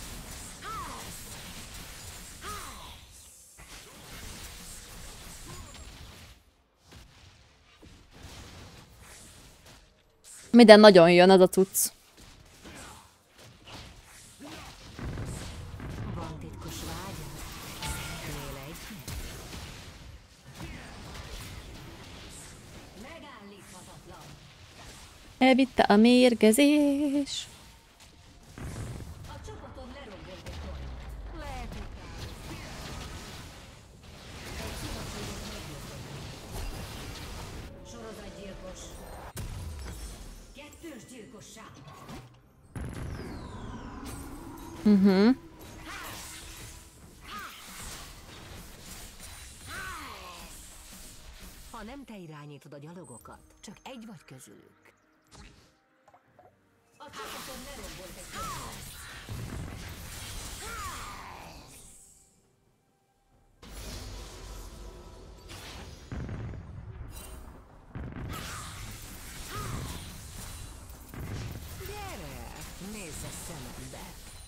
Minden nagyon jön az a cucc. Van titkos vágyad? Szeretnél egyet? Megállíthatatlan. Elvitte a mérgezés. A csapatod lerombolt egy tornyot. Lehet, hogy Sorozatgyilkos. Kettős gyilkosság. ha nem te irányítod a gyalogokat, csak egy vagy közülük. A csapatod lerombolt egy tornyot. Gyere, nézz a szemembe.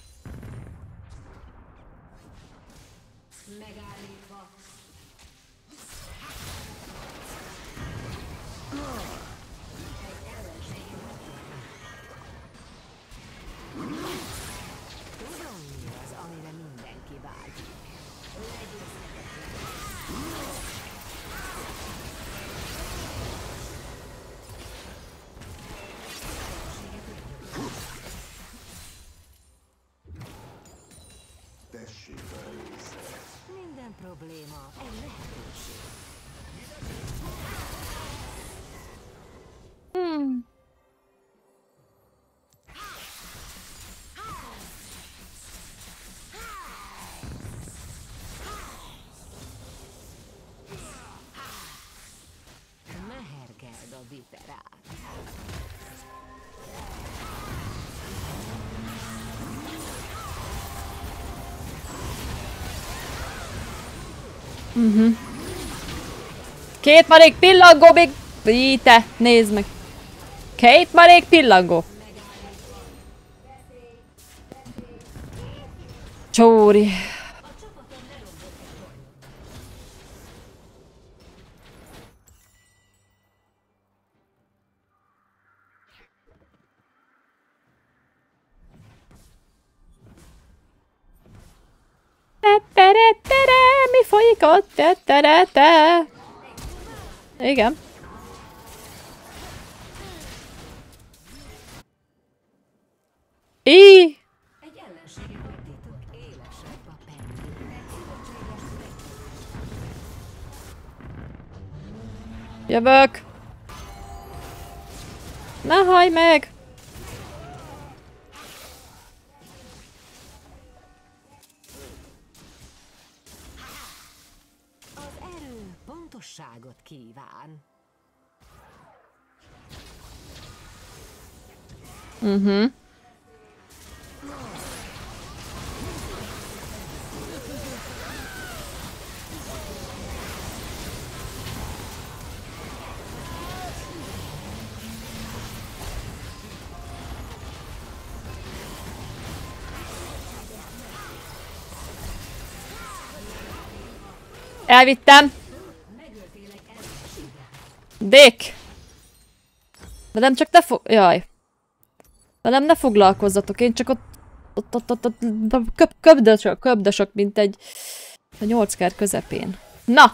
Megállítva. Tudom, mi az, amire mindenki vágyik. Minden probléma egy lehetőség. Mehergeld a viperát. Két marék pillangó még... Í, te, nézd meg. Két marék pillangó. Csóri. Mi folyik ott? Igen. Egy ellenséget megtítok. Élesebb a pendül. Jövök. Ne hajj meg! Az erő pontosságot kíván. Elvittem. Dick. Velem csak ne fog... Jaj. Velem ne foglalkozzatok, én csak ott köbdösök, mint egy... a 8 kert közepén. Na!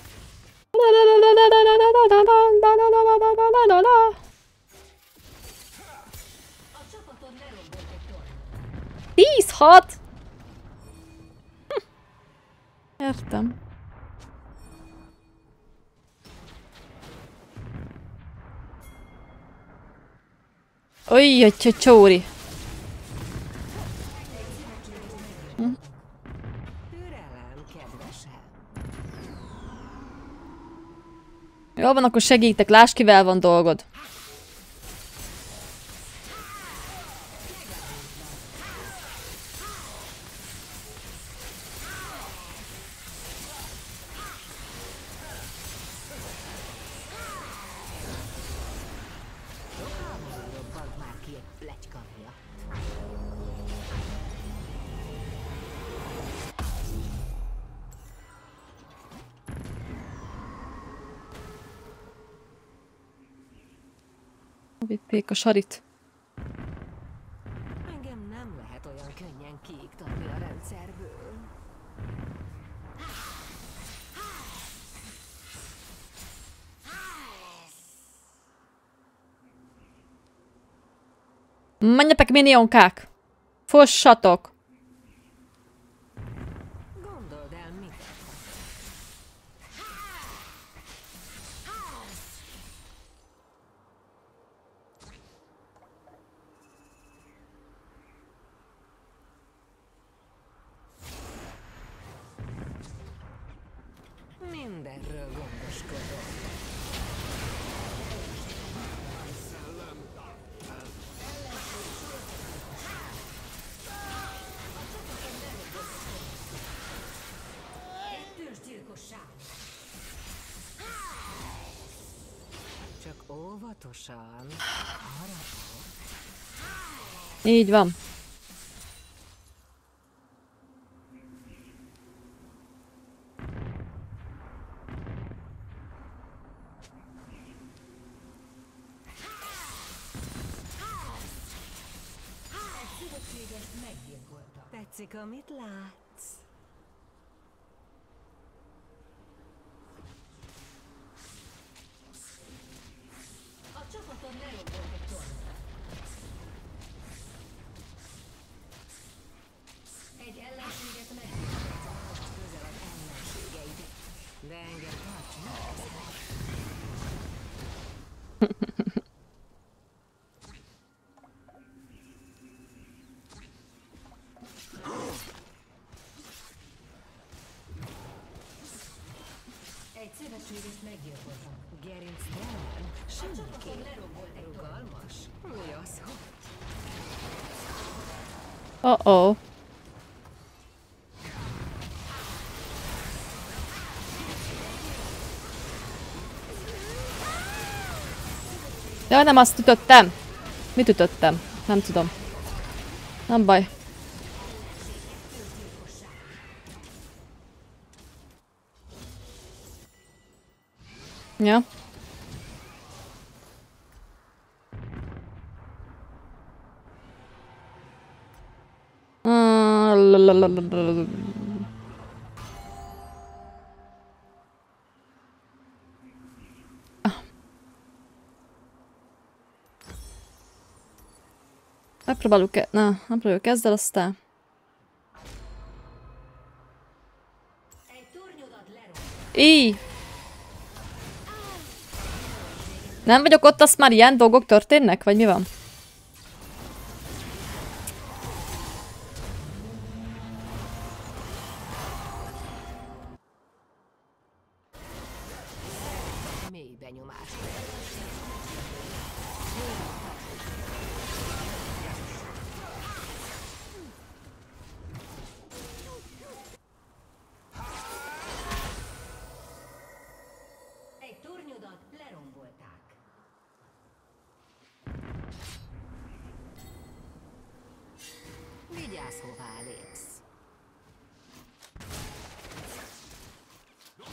10-6! Értem. Ojj, csóri. Türelem, kedvesem. Jó van, akkor segítek, láss kivel van dolgod. Robbant már ki egy pletyka miatt. Vippék a sarit. Engem nem lehet olyan könnyen kiiktatni a rendszerből. Menjetek, minionkák! Fossatok! Gondold el, mit mindenről gondoskodom. Tőzsgyilkosság. Csak óvatosan. Így van. Tetszik, amit látsz? A csapaton lerombolt egy torony. Egy ellenséget meggyilkoltak. Közelebb ellenségeid. De engem tarts meg. Egy szövetségest meggyilkoltak. Gerinc ellen semmiképp. Rugalmas. Mi az, hogy? Oh-oh. Ja, nem azt ütöttem. Mit ütöttem? Nem tudom. Nem baj. Ja. Lalalala. Megpróbáljuk nem próbáljuk ezzel, aztán... Egy tornyodat lerombolt. Íj! Nem vagyok ott, azt már ilyen dolgok történnek? Vagy mi van? Mély benyomás. Egy tornyodat lerombolták. Vigyázz, hová lépsz.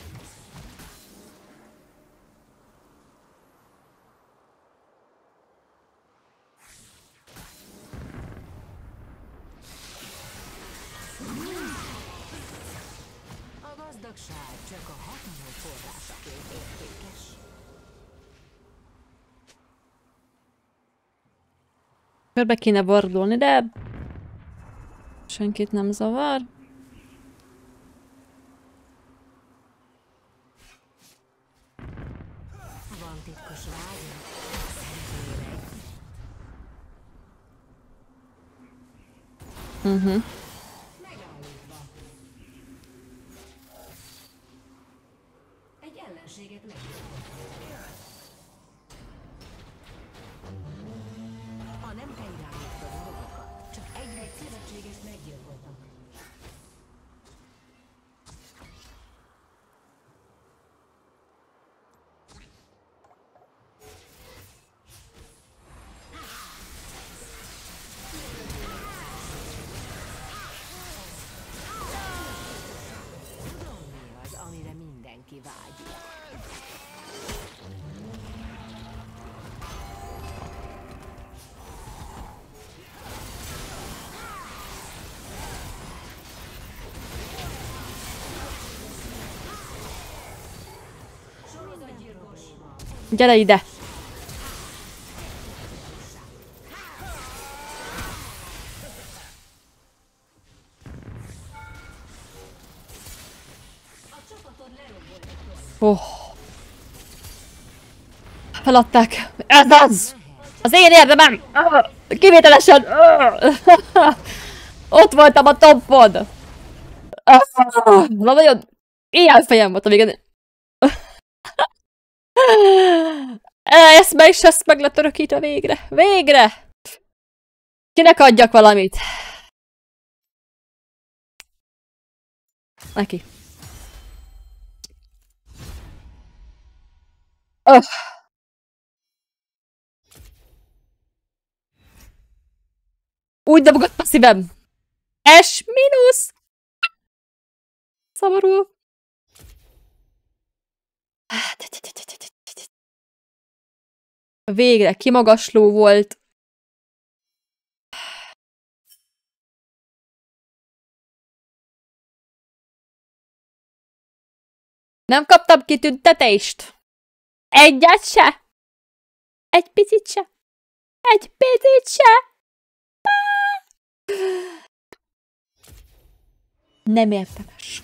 boldogság csak a hatalom forrásaként értékes. Körbe kéne bordulni, de senkit nem zavar. Van titkos vágya? Szeretnél egy? Egy ellenséget meggyilkoltak. Ha nem te irányítod a dolgokat, csak Egy szövetségest meggyilkoltak. tudom mi az, amire mindenki vágyik. Gyere ide! Oh. Feladták. Ez az! Az én érdemem! Kivételesen! Ott voltam a toppon! Na nagyon ilyen fejem volt a végén. Ezt meg lett örökítve végre. Végre! Kinek adjak valamit? Neki. Úgy dobogott a szívem. S mínusz. Szomorú. Végre kimagasló volt. Nem kaptam kitüntetést. Egyet se. Egy picit se. Egy picit se. Nem értemes.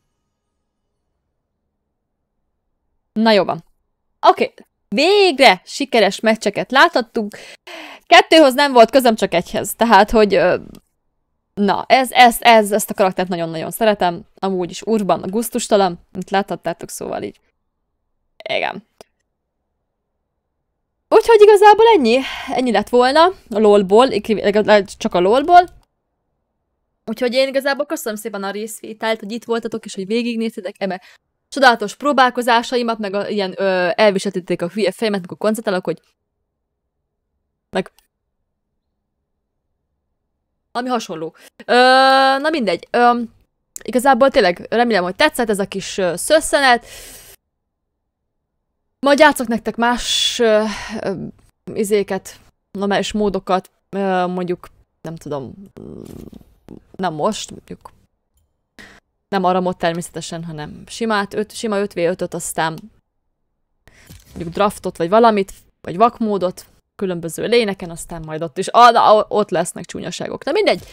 Na jó van. Oké. Végre sikeres meccseket láthattunk. 2-hoz nem volt közöm, csak 1-hez. Tehát, hogy... na, ezt a karaktert nagyon-nagyon szeretem. Amúgy is Urban gusztustalan. Mint láthattátok, szóval így. Igen. Úgyhogy igazából ennyi. Ennyi lett volna a LOL-ból. Csak a LOL-ból. Úgyhogy én igazából köszönöm szépen a részvételt, hogy itt voltatok, és hogy végignéztétek eme csodálatos próbálkozásaimat, meg ilyen elviseltétek a hülye fejemet, amikor koncentrálok, hogy meg ami hasonló. Na mindegy. Igazából tényleg remélem, hogy tetszett ez a kis szösszenet. Majd játszok nektek más izéket, normális módokat, mondjuk, nem tudom, nem most, mondjuk nem aramot természetesen, hanem sima 5v5-öt, aztán mondjuk draftot, vagy valamit, vagy vakmódot, különböző lényeken, aztán majd ott is, ott lesznek csúnyaságok. De mindegy.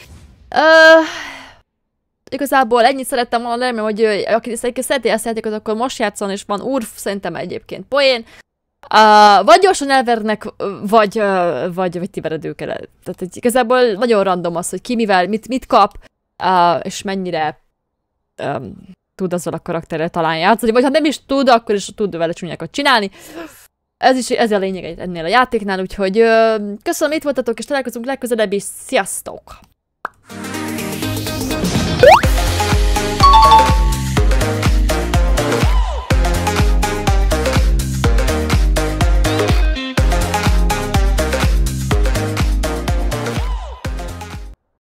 Igazából ennyit szerettem volna, remélem, hogy aki szereti ezt játékot, akkor most játszon, és van Urf, szerintem egyébként poén. Vagy gyorsan elvernek, vagy tiveredők el. Tehát igazából nagyon random az, hogy ki mivel, mit kap, és mennyire tud azzal a karakterrel talán játszani, vagy ha nem is tud, akkor is tud vele csúnyákat csinálni. Ez a lényeg ennél a játéknál, úgyhogy köszönöm, itt voltatok, és találkozunk legközelebb is. Sziasztok!